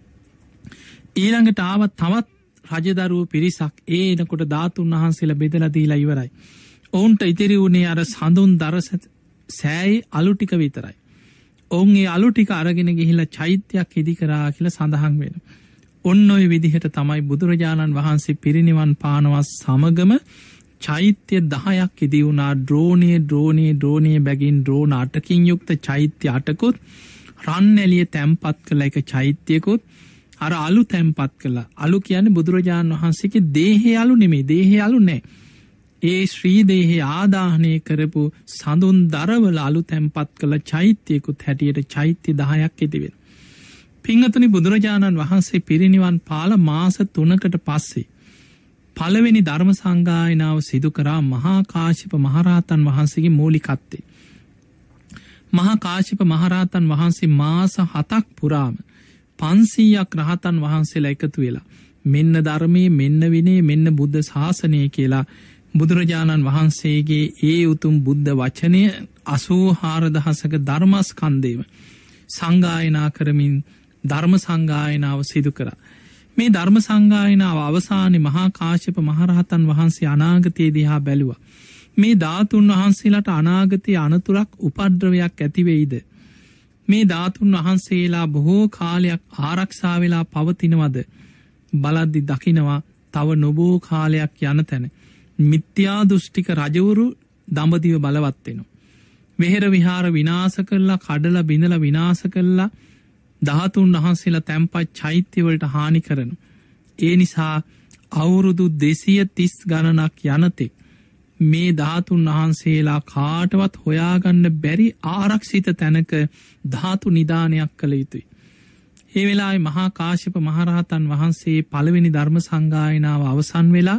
ඊළඟට ආව තවත් රජදරුවෝ පිරිසක් ඒ එනකොට ධාතුන් වහන්සේලා බෙදලා දීලා ඉවරයි. ඔවුන්ට ඉතිරි වුණේ අර සඳුන් දරස සෑයි අලු ටික විතරයි. ඔවුන් ඒ අලු ටික අරගෙන ගිහිල්ලා චෛත්‍යයක් ඉදි කරා කියලා සඳහන් වෙනවා. ඔන්න ඔය විදිහට තමයි බුදුරජාණන් වහන්සේ පිරිනිවන් පානවා සමගම චෛත්‍ය දහයක් ඉදි වුණා. ද්‍රෝණයේ ද්‍රෝණයේ ද්‍රෝණයේ බැගින් ද්‍රෝණ අටකින් යුක්ත චෛත්‍ය අටකුත් රන් නැලිය තැම්පත් කළ එක චෛත්‍යකුත් අර අලු තැම්පත් කළා. අලු කියන්නේ බුදුරජාණන් වහන්සේගේ දේහය අලු නෙමෙයි. දේහය අලු නෑ. ඒ ශ්‍රී දේහය ආදාහනය කරපු සඳුන් දරවල අලු තැම්පත් කළ චෛත්‍යකුත් හැටියට චෛත්‍ය දහයක් ඉදි වෙනවා. පින්වතුනි බුදුරජාණන් වහන්සේ පිරිනිවන් පාල මාස තුනකට පස්සේ පළවෙනි ධර්ම සංගායනාව සිදු කරා මහා කාශ්‍යප මහරහතන් වහන්සේගේ මූලිකත්වයේ. මහා කාශ්‍යප මහරහතන් වහන්සේ මාස හතක් පුරාම පන්සීයක් රහතන් වහන්සේලා එකතු වෙලා මෙන්න ධර්මයේ මෙන්න විනය මෙන්න බුද්ධ ශාසනය කියලා බුදුරජාණන් වහන්සේගේ ඒ උතුම් බුද්ධ වචනය අසූ හාරදහසක ධර්මස්කන්ධයම සංගායනා කරමින් ධර්ම සංගායනාව සිදු කරා. මේ ධර්ම සංගායනාව අවසානයේ මහා කාශ්‍යප මහරහතන් වහන්සේ අනාගතයේ දිහා බැලුවා. මේ ධාතුන් වහන්සේලාට අනාගතයේ අනතුරක් උපද්‍රවයක් ඇති වෙයිද? මේ ධාතුන් වහන්සේලා බොහෝ කාලයක් ආරක්ෂා වෙලා පවතිනවද? බලද්දි දකිනවා තව නොබෝ කාලයක් යන තැන මිත්‍යා දෘෂ්ටික රජවරු දඹදිව බලවත් වෙනවා. වෙහෙර විහාර විනාශ කරලා කඩලා බිඳලා විනාශ කරලා ධාතුන් වහන්සේලා තැන්පත් චෛත්‍ය වලට හානි කරනවා. ඒ නිසා අවුරුදු දෙසිය තිස් ගණනක් යනතෙක් මේ ධාතුන් වහන්සේලා කාටවත් හොයාගන්න බැරි ආරක්ෂිත තැනක ධාතු නිදානයක් කළ යුතුයි. ඒ වෙලාවේ මහා කාශ්‍යප මහරහතන් වහන්සේ පළවෙනි ධර්ම සංගායනාව අවසන් වෙලා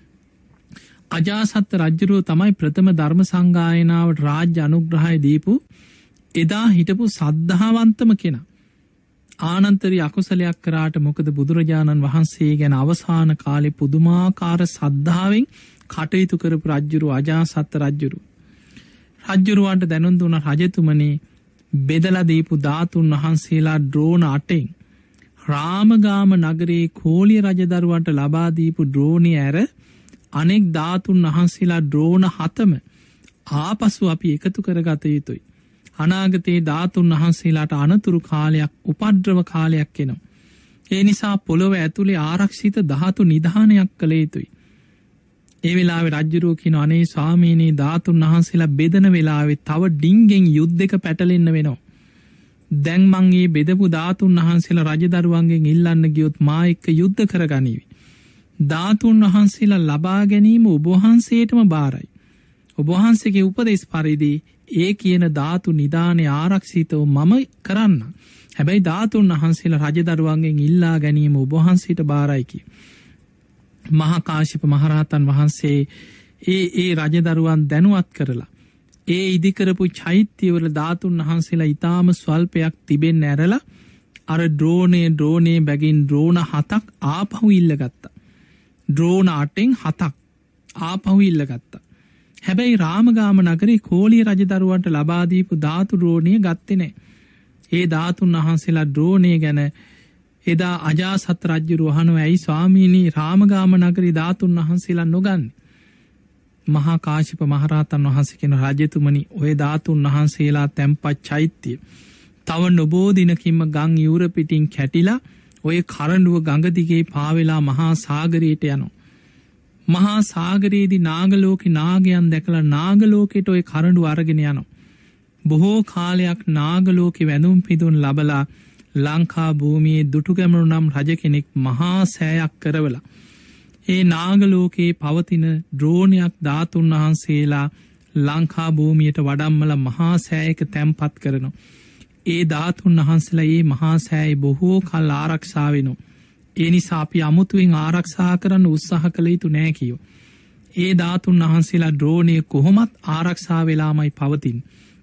අජාසත් රජුරෝ තමයි ප්‍රථම ධර්ම සංගායනාවට රාජ්‍ය අනුග්‍රහය දීපු එදා හිටපු සද්ධාවන්තම කෙනා. ආනන්තරී අකුසලයක් කරාට මොකද බුදුරජාණන් වහන්සේ ගැන අවසාන කාලේ පුදුමාකාර සද්ධාවෙන් කටයුතු කරපු රජ්ජුරු අජාසත් රජ්ජුරු. රජ්ජුරුවන්ට දැනුම් දුන්න රජතුමනි බෙදලා දීපු ධාතුන් වහන්සේලා ද්‍රෝණ අටෙන් රාමගාම නගරයේ කෝලිය රජදරුවන්ට ලබා දීපු ද්‍රෝණිය ඇර අනෙක් ධාතුන් වහන්සේලා ද්‍රෝණ හතම ආපසු අපි එකතු කරගත යුතුයි. අනාගතයේ ධාතුන් වහන්සේලාට අනතුරු කාලයක් උපද්‍රව කාලයක් එනවා. ඒ නිසා පොළොව ඇතුලේ ආරක්ෂිත ධාතු නිධානයක් කළ යුතුයි. ඒ වෙලාවේ රජුරෝ කියන අනේ ස්වාමීනි ධාතුන් වහන්සේලා බෙදන වෙලාවේ තව ඩිංගෙන් යුද්ධයක පැටලෙන්න වෙනවා. දැන් මං මේ බෙදපු ධාතුන් වහන්සේලා රජදරුවන්ගෙන් ඉල්ලන්න ගියොත් මා එක්ක යුද්ධ කරගනිවි. ධාතුන් වහන්සේලා ලබා ගැනීම ඔබ වහන්සේටම බාරයි. ඔබ වහන්සේගේ උපදේශ පරිදි ඒ කියන ධාතු නිදානේ ආරක්ෂිතව මම කරන්න. හැබැයි ධාතුන් වහන්සේලා රජදරුවන්ගෙන් ඉල්ලා ගැනීම ඔබ වහන්සේට බාරයි කිය. මහා කාශ්‍යප මහරහතන් වහන්සේ ඒ ඒ රජදරුවන් දැනුවත් කරලා ඒ ඉදිකරපු චෛත්‍යවල ධාතුන් වහන්සේලා ඊටාම ස්වල්පයක් තිබෙන්න ඇරලා අර ඩ්‍රෝනේ ඩ්‍රෝනේ බැගින් ඩ්‍රෝන හතක් ආපහු ඉල්ලගත්තා. ඩ්‍රෝන අටෙන් හතක් ආපහු ඉල්ලගත්තා. හැබැයි රාමගාම නගරේ කෝලිය රජදරුවන්ට ලබා දීපු ධාතු ඩ්‍රෝනිය ගත්තේ නැහැ. ඒ ධාතුන් වහන්සේලා ඩ්‍රෝනේ ගැන එදා අජාසත් රජුරු අහනවා ඇයි ස්වාමීනි රාමගාම නගරේ ධාතුන් වහන්සේලා නොගන්නේ? මහා කාශ්‍යප මහරහතන් වහන්සේ කියන රජතුමනි ඔය ධාතුන් වහන්සේලා තැන්පත් චෛත්‍ය තව නොබෝ දිනකින්ම ගම් යූර පිටින් කැටිලා ඔය කරඬුව ගඟ දිගේ පාවෙලා මහා සාගරයට යනවා. මහා සාගරයේදී නාගලෝකේ නාගයන් දැකලා නාගලෝකයට ඔය කරඬුව අරගෙන යනවා. බොහෝ කාලයක් නාගලෝකේ වැඳුම් පිදුම් ලබලා ලංකා භූමියේ දුටුගැමුණු නම් රජ කෙනෙක් මහා සෑයක් කරවලා ඒ නාගලෝකයේ පවතින ද්‍රෝණයක් ධාතුන් වහන්සේලා ලංකා භූමියට වඩම්මලා මහා සෑයක තැන්පත් කරනවා. ඒ ධාතුන් වහන්සේලා මේ මහා සෑය බොහෝ කල් ආරක්ෂා වෙනවා. ඒ නිසා අපි අමුතුවෙන් ආරක්ෂා කරන්න උත්සාහ කළ යුතු නෑ කියෝ. ඒ ධාතුන් වහන්සේලා ද්‍රෝණය කොහොමත් ආරක්ෂා වෙලාමයි පවතින්නේ.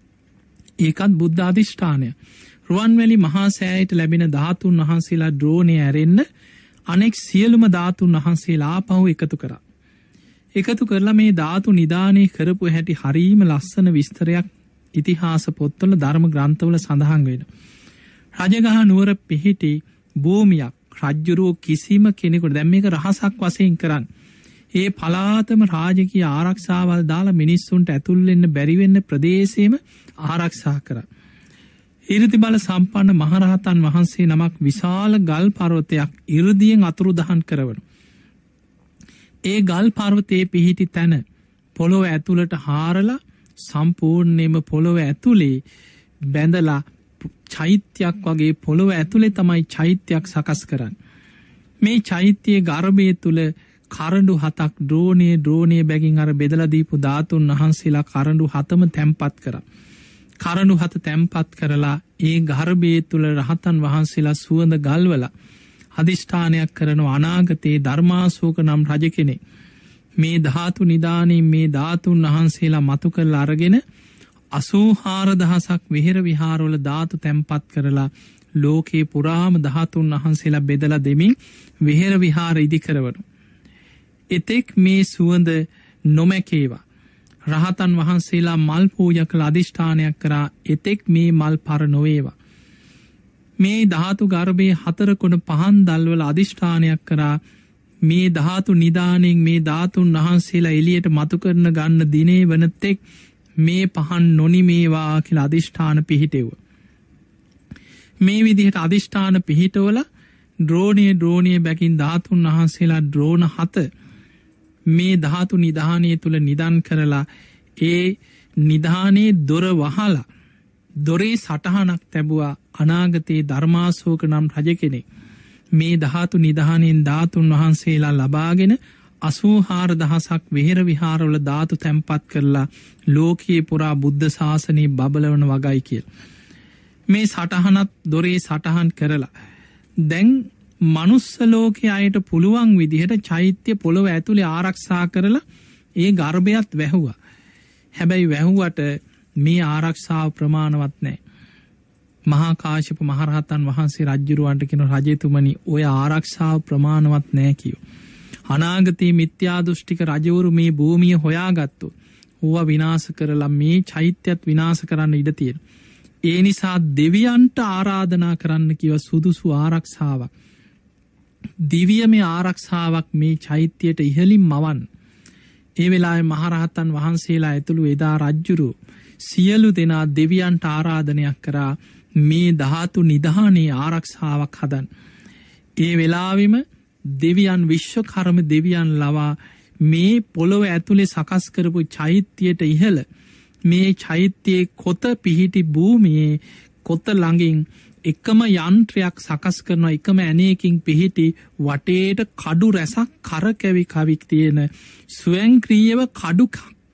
ඒකත් බුද්ධ අධිෂ්ඨානය. රුවන්වැලි මහා සෑයට ලැබෙන ධාතුන් වහන්සේලා ද්‍රෝණය ඇරෙන්න අනෙක් සියලුම ධාතුන් වහන්සේලා ආපහු එකතු කරා. එකතු කරලා මේ ධාතු නිදානේ කරපු හැටි හරීම ලස්සන විස්තරයක් ඉතිහාස පොත්වල ධර්ම ග්‍රන්ථවල සඳහන් වෙනවා. රජගහ නුවර පිහිටි භූමියක් රජ්ජුරුවෝ කිසිම කෙනෙකුට දැන් මේක රහසක් වශයෙන් කරන්න. ඒ පලාතම රාජකීය ආරක්ෂාවල් දාලා මිනිස්සුන්ට ඇතුල් වෙන්න බැරි වෙන්න ප්‍රදේශෙම ආරක්ෂා කරා. ඊර්ති බල සම්පන්න මහරහතන් වහන්සේ නමක් විශාල ගල් පර්වතයක් 이르දියෙන් අතුරුදහන් කරවන. ඒ ගල් පර්වතයේ පිහිටි තැන පොළොව ඇතුළට හාරලා සම්පූර්ණයෙන්ම පොළොව ඇතුලේ බැඳලා චෛත්‍යයක් වගේ පොළොව ඇතුලේ තමයි චෛත්‍යයක් සකස් කරන්නේ. මේ චෛත්‍යයේ ගර්භය තුල කරඬු හතක් ද්‍රෝණයේ ද්‍රෝණයේ බැගින් අර බෙදලා දීපු ධාතුන් වහන්සේලා කරඬු හතම තැන්පත් කරා. කරඬු හත තැන්පත් කරලා ඒ ගර්භය තුල රහතන් වහන්සේලා සුවඳ ගල්වලා අදිෂ්ඨානයක් කරන අනාගතේ ධර්මාශෝක නම් රජ කෙනෙක් මේ ධාතු නිදානේ මේ ධාතුන් වහන්සේලා මතු කරලා අරගෙන අසූහාර දහසක් විහෙර විහාරවල ධාතු තැන්පත් කරලා ලෝකේ පුරාම ධාතුන් වහන්සේලා බෙදලා දෙමින් විහෙර විහාර ඉදි කරවනු. එතෙක් මේ සුවඳ නොමැකේවා. රහතන් වහන්සේලා මල් පූජා කළ අදිෂ්ඨානයක් කරා එතෙක් මේ මල් පර නොවේවා. මේ ධාතු ගර්භයේ හතර කොන පහන් දල්වල අදිෂ්ඨානයක් කරා මේ ධාතු නිදානෙන් මේ ධාතුන් වහන්සේලා එළියට මතු කරන ගන්න දිනේ වනතෙක් මේ පහන් නොනිමේවා කියලා අදිෂ්ඨාන පිහිටෙව්වා. මේ විදිහට අදිෂ්ඨාන පිහිටවල ද්‍රෝණයේ ද්‍රෝණයේ බැගින් ධාතුන් වහන්සේලා ද්‍රෝණ හත මේ ධාතු නිදානයේ තුල නිදන් කරලා ඒ නිදානේ දොර වහලා දොරේ සටහනක් තැබුවා අනාගතේ ධර්මාශෝක නම් රජ කෙනෙක් මේ ධාතු නිදානෙන් ධාතුන් වහන්සේලා ලබාගෙන අසූහාර දහසක් විහෙර විහාරවල ධාතු තැන්පත් කරලා ලෝකයේ පුරා බුද්ධ ශාසනය බබලවන වගයි කියලා. මේ සටහනත් දොරේ සටහන් කරලා දැන් මනුස්ස ලෝකයේ අයට පුළුවන් විදිහට චෛත්‍ය පොළොව ඇතුලේ ආරක්ෂා කරලා ඒ ගර්භයත් වැහුවා. හැබැයි වැහුවට මේ ආරක්ෂාව ප්‍රමාණවත් නැහැ. මහා කාශ්‍යප මහරහතන් වහන්සේ රජුරවන්ට කියන රජතුමනි ඔය ආරක්ෂාව ප්‍රමාණවත් නැහැ කියෝ. අනාගතයේ මිත්‍යා දෘෂ්ටික රජවරු මේ භූමිය හොයාගත්තොත් ඕවා විනාශ කරලා මේ චෛත්‍යත් විනාශ කරන්න ඉඩ තියෙනවා. ඒ නිසා දෙවියන්ට ආරාධනා කරන්න කිව්ව සුදුසු ආරක්ෂාවක්. දිව්‍යමය ආරක්ෂාවක් මේ චෛත්‍යයට ඉහළින් මවන්න. ඒ වෙලාවේ මහරහතන් වහන්සේලා ඇතුළු එදා රජුරු සියලු දෙනා දෙවියන්ට ආරාධනයක් කරා මේ ධාතු නිදානේ ආරක්ෂාවක් හදන්න. ඒ වෙලාවෙම දෙවියන් විශ්වකර්ම දෙවියන් ලවා මේ පොළොව ඇතුලේ සකස් කරපු චෛත්‍යයට ඉහළ මේ චෛත්‍යයේ කොත පිහිටි භූමියේ කොත ළඟින් එකම යන්ත්‍රයක් සකස් කරන එකම ඇණයකින් පිහිටි වටේට කඩු රැසක් කරකැවි කවික් තියෙන ස්වයංක්‍රීයව කඩු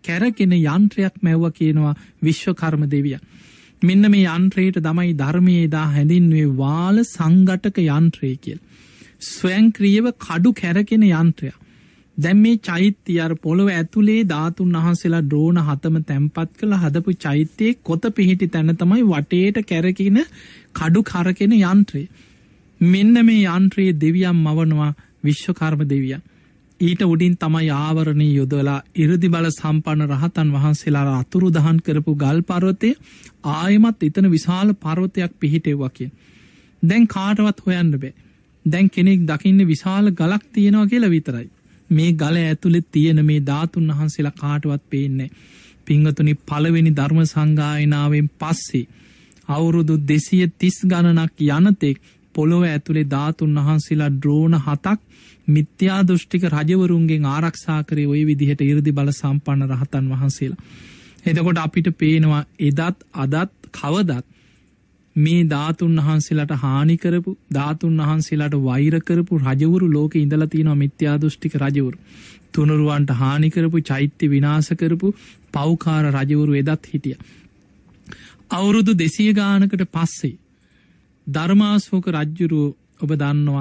කැරකෙන යන්ත්‍රයක් මැව්වා කියනවා විශ්වකර්ම දෙවියන්. මෙන්න මේ යන්ත්‍රයට තමයි ධර්මයේ දා හැඳින්වුවේ වාල සංඝටක යන්ත්‍රය කියලා. ස්වයංක්‍රීයව කඩු කැරකෙන යන්ත්‍රයක්. දැන් මේ චෛත්‍ය අර පොළොව ඇතුලේ ධාතුන් වහන්සේලා ඩ්‍රෝන හතම තැම්පත් කරලා හදපු චෛත්‍යයේ කොත පිහිටි තැන තමයි වටේට කැරකින කඩු කරකින යන්ත්‍රය. මෙන්න මේ යන්ත්‍රයේ දෙවියන් මවනවා විශ්වකර්ම දෙවියන්. ඊට උඩින් තමයි ආවරණී යොදවලා 이르දි බල සම්පන්න රහතන් වහන්සේලා අතුරු දහන් කරපු ගල් පර්වතය ආයමත් ඊතන විශාල පර්වතයක් පිහිටෙව්වා කියන. දැන් කාටවත් හොයන්න බෑ. දැන් කෙනෙක් දකින්නේ විශාල ගලක් තියෙනවා කියලා විතරයි. මේ ගල ඇතුළේ තියෙන මේ ධාතුන් වහන්සේලා කාටවත් පේන්නේ නැහැ. පින්වතුනි පළවෙනි ධර්ම සංගායනාවෙන් පස්සේ අවුරුදු දෙසිය තිස් ගණනක් යනතෙක් පොළොව ඇතුලේ ධාතුන් වහන්සේලා ඩ්‍රෝන හතක් මිත්‍යා දෘෂ්ටික රජවරුන්ගෙන් ආරක්ෂා කරේ ওই විදිහට 이르දි බල සම්පන්න රහතන් වහන්සේලා. එතකොට අපිට පේනවා එදත් අදත් කවදත් මේ ධාතුන් වහන්සේලාට හානි කරපු ධාතුන් වහන්සේලාට වෛර කරපු රජවරු ලෝකේ ඉඳලා තියෙනවා මිත්‍යා දෘෂ්ටික රජවරු. තුනුරුවන්ට හානි කරපු චෛත්‍ය විනාශ කරපු පෞකාර රජවරු එදත් හිටියා. අවුරුදු දෙසිය ගානකට පස්සේ ධර්මාශෝක රජුරු ඔබ දන්නවා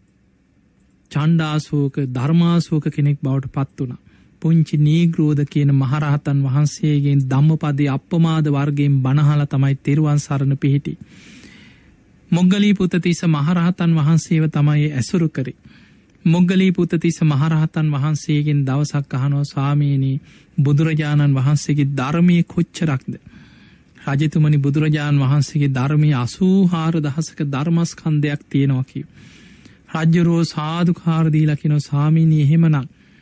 චණ්ඩාශෝක ධර්මාශෝක කෙනෙක් බවට පත් වුණා. පුංචි නීග්‍රෝධ කියන මහරහතන් වහන්සේගෙන් ධම්මපදයේ අප්පමාද වර්ගයෙන් බණහලා තමයි තෙරුවන් සරණ පිහිටි. මොග්ගලී පුත්තිස්ස මහරහතන් වහන්සේව තමයි ඇසුරු කරේ. මොග්ගලී පුත්තිස්ස මහරහතන් වහන්සේගෙන් දවසක් අහනවා ස්වාමීනි බුදුරජාණන් වහන්සේගේ ධර්මයේ කොච්චරක්ද? රජතුමනි බුදුරජාණන් වහන්සේගේ ධර්මයේ අසූ හාරදහසක ධර්මස්කන්ධයක් තියෙනවා කිව්. රජ්ජුරුවෝ සාදුකාර දීලා කියනවා ස්වාමීනි එහෙමනම්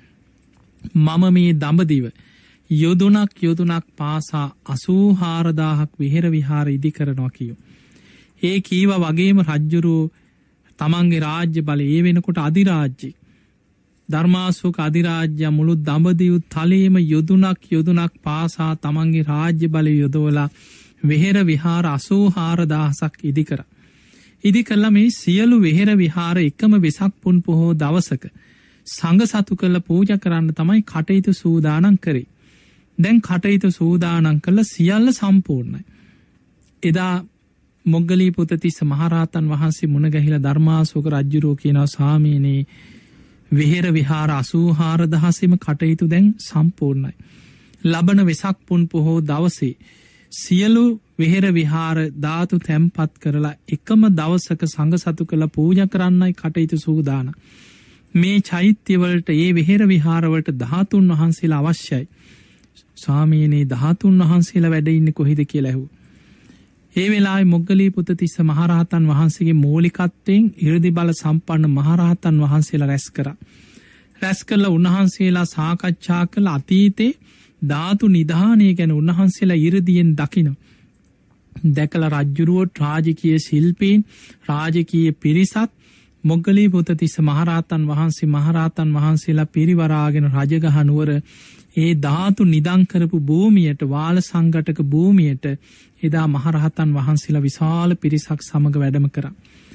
මම මේ දඹදිව යොදුනක් යොදුනක් පාසා අසූ හාරදාහක් විහෙර විහාර ඉදි කරනවා කියෝ. ඒ කීව වගේම රජ්ජුරුවෝ තමන්ගේ රාජ්‍ය බල ඒ වෙනකොට අධිරාජ්‍ය ධර්මාශෝක අධිරාජ්‍ය මුළු දඹදිව තලයේම යොදුනක් යොදුනක් පාසා තමන්ගේ රාජ්‍ය බලය යොදවලා විහෙර විහාර අසූ හාරදාහසක් ඉදි කරා. ඉදි කළා මේ සියලු විහෙර විහාර එකම වෙසක් පුන් පොහෝ දවසක සංඝ සතු කළ පූජා කරන්න තමයි කටයුතු සූදානම් කරේ. දැන් කටයුතු සූදානම් කළ සියල්ල සම්පූර්ණයි. එදා මොග්ගලී පුත්තිස්ස මහරහතන් වහන්සේ මුණ ගැහිලා ධර්මාශෝක රජුරෝ කියනවා ස්වාමීනි විහෙර විහාර අසූ හාරදහසෙම කටයුතු දැන් සම්පූර්ණයි. ලබන වෙසක් පුන් පොහෝ දවසේ සියලු විහෙර විහාර ධාතු තැම්පත් කරලා එකම දවසක සංඝ සතු කළ පූජා කරන්නයි කටයුතු සූදානම්. මේ චෛත්‍යවලට ඒ විහෙර විහාරවලට ධාතුන් වහන්සේලා අවශ්‍යයි. ස්වාමීනි ධාතුන් වහන්සේලා වැඩ ඉන්නේ කොහෙද කියලා ඇහුවා. ඒ වෙලාවේ මොග්ගලී පුත්තිස්ස මහරහතන් වහන්සේගේ මූලිකත්වයෙන් 이르දි බල සම්පන්න මහරහතන් වහන්සේලා රැස් කරා. රැස් කළ උන්වහන්සේලා සාකච්ඡා කළ අතීතේ ධාතු නිධානය ගැන උන්වහන්සේලා 이르දියෙන් දකින්න. දැකලා රජ්ජුරුවෝ රාජකීය ශිල්පීන් රාජකීය පිරිසත් මොග්ගලී පුත්තිස්ස මහරහතන් වහන්සේ මහරහතන් වහන්සේලා පිරිවරාගෙන රජගහ නුවර ඒ ධාතු නිදන් කරපු භූමියට වාල සංඝටක භූමියට එදා මහරහතන් වහන්සේලා විශාල පිරිසක් සමග වැඩම කරා.